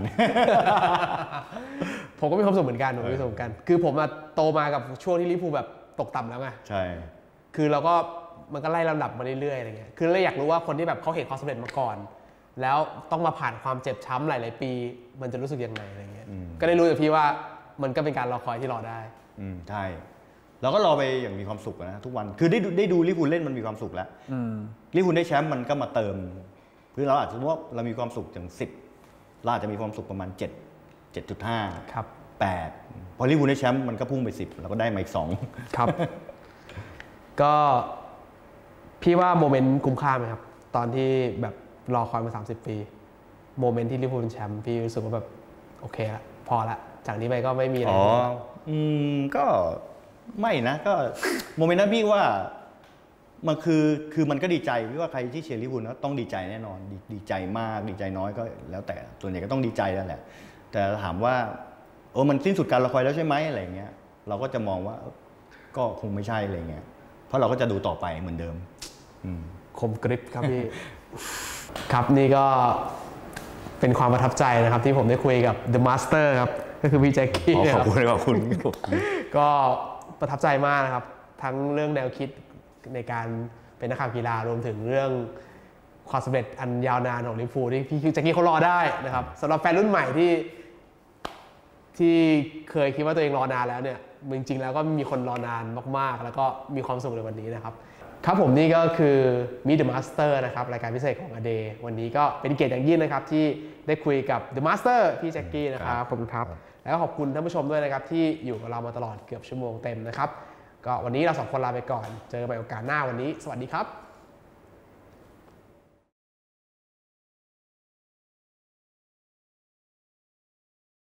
ผมก็มีความสุขเหมือนกันผมมีความสุขเหมือนกันคือผมโตมากับช่วงที่ลิเวอร์พูลแบบตกต่ำแล้วไงใช่คือเราก็มันก็ไล่ลำดับมาเรื่อยๆอะไรเงี้ยคือเราอยากรู้ว่าคนที่แบบเขาเห็นความสำเร็จมาก่อนแล้วต้องมาผ่านความเจ็บช้ำหลายๆปีมันจะรู้สึกยังไงอะไรเงี้ยก็ได้รู้จากพี่ว่ามันก็เป็นการรอคอยที่รอได้อืมใช่เราก็รอไปอย่างมีความสุขนะทุกวันคือได้ดูได้ดูลิเวอร์พูลเล่นมันมีความสุขแล้วลิเวอร์พูลได้แชมป์มันก็มาเติมคือเราอาจจะว่าเรามีความสุขถึงสิบเราอาจจะมีความสุขประมาณเจ็ด เจ็ดจุดห้าครับแแปดพอลิเวอร์พูลได้แชมป์มันก็พุ่งไปสิบแล้วก็ได้มาอีกสองครับ ก็พี่ว่าโมเมนต์คุ้มค่าไหมครับตอนที่แบบรอคอยมาสามสิบปีโมเมนต์ที่ลิเวอร์พูลเป็นแชมป์พี่รู้สึกว่าแบบโอเคละพอละจากนี้ไปก็ไม่มีอะไรอ๋ออืมก็ไม่นะก็โมเมนต์นั้นพี่ว่ามันคือคือมันก็ดีใจพี่ว่าใครที่เชียร์ลิเวอร์พูลก็ต้องดีใจแน่นอนดดีใจมากดีใจน้อยก็แล้วแต่ส่วนใหญ่ก็ต้องดีใจแล้วแหละแต่ถามว่าโอ้มันสิ้นสุดการรอคอยแล้วใช่ไหมอะไรเงี้ยเราก็จะมองว่าก็คงไม่ใช่อะไรเงี้ยเพราะเราก็จะดูต่อไปเหมือนเดิมคมกริบครับพี่ ครับนี่ก็เป็นความประทับใจนะครับที่ผมได้คุยกับ The Master ครับก็คือพี่แจ็คกี้ขอบคุณขอบคุณก็ประทับใจมากนะครับทั้งเรื่องแนวคิดในการเป็นนักข่าวกีฬารวมถึงเรื่องความสำเร็จอันยาวนานของลิเวอร์พูลที่พี่แจ็คกี้เขารอได้นะครับสำหรับแฟนรุ่นใหม่ที่ที่เคยคิดว่าตัวเองรอนานแล้วเนี่ยจริงๆแล้วก็มีคนรอนานมากๆแล้วก็มีความสุขในวันนี้นะครับครับผมนี่ก็คือ Meet the Master นะครับรายการพิเศษของ A Day วันนี้ก็เป็นเกียรติอย่างยิ่งนะครับที่ได้คุยกับ The Master พี่แจ็คกี้นะครับขอบคุณครับแล้วก็ขอบคุณท่านผู้ชมด้วยนะครับที่อยู่กับเรามาตลอดเกือบชั่วโมงเต็มนะครับก็วันนี้เราสองคนลาไปก่อนเจอกันใหม่โอกาสหน้าวันนี้สวัสดีครับ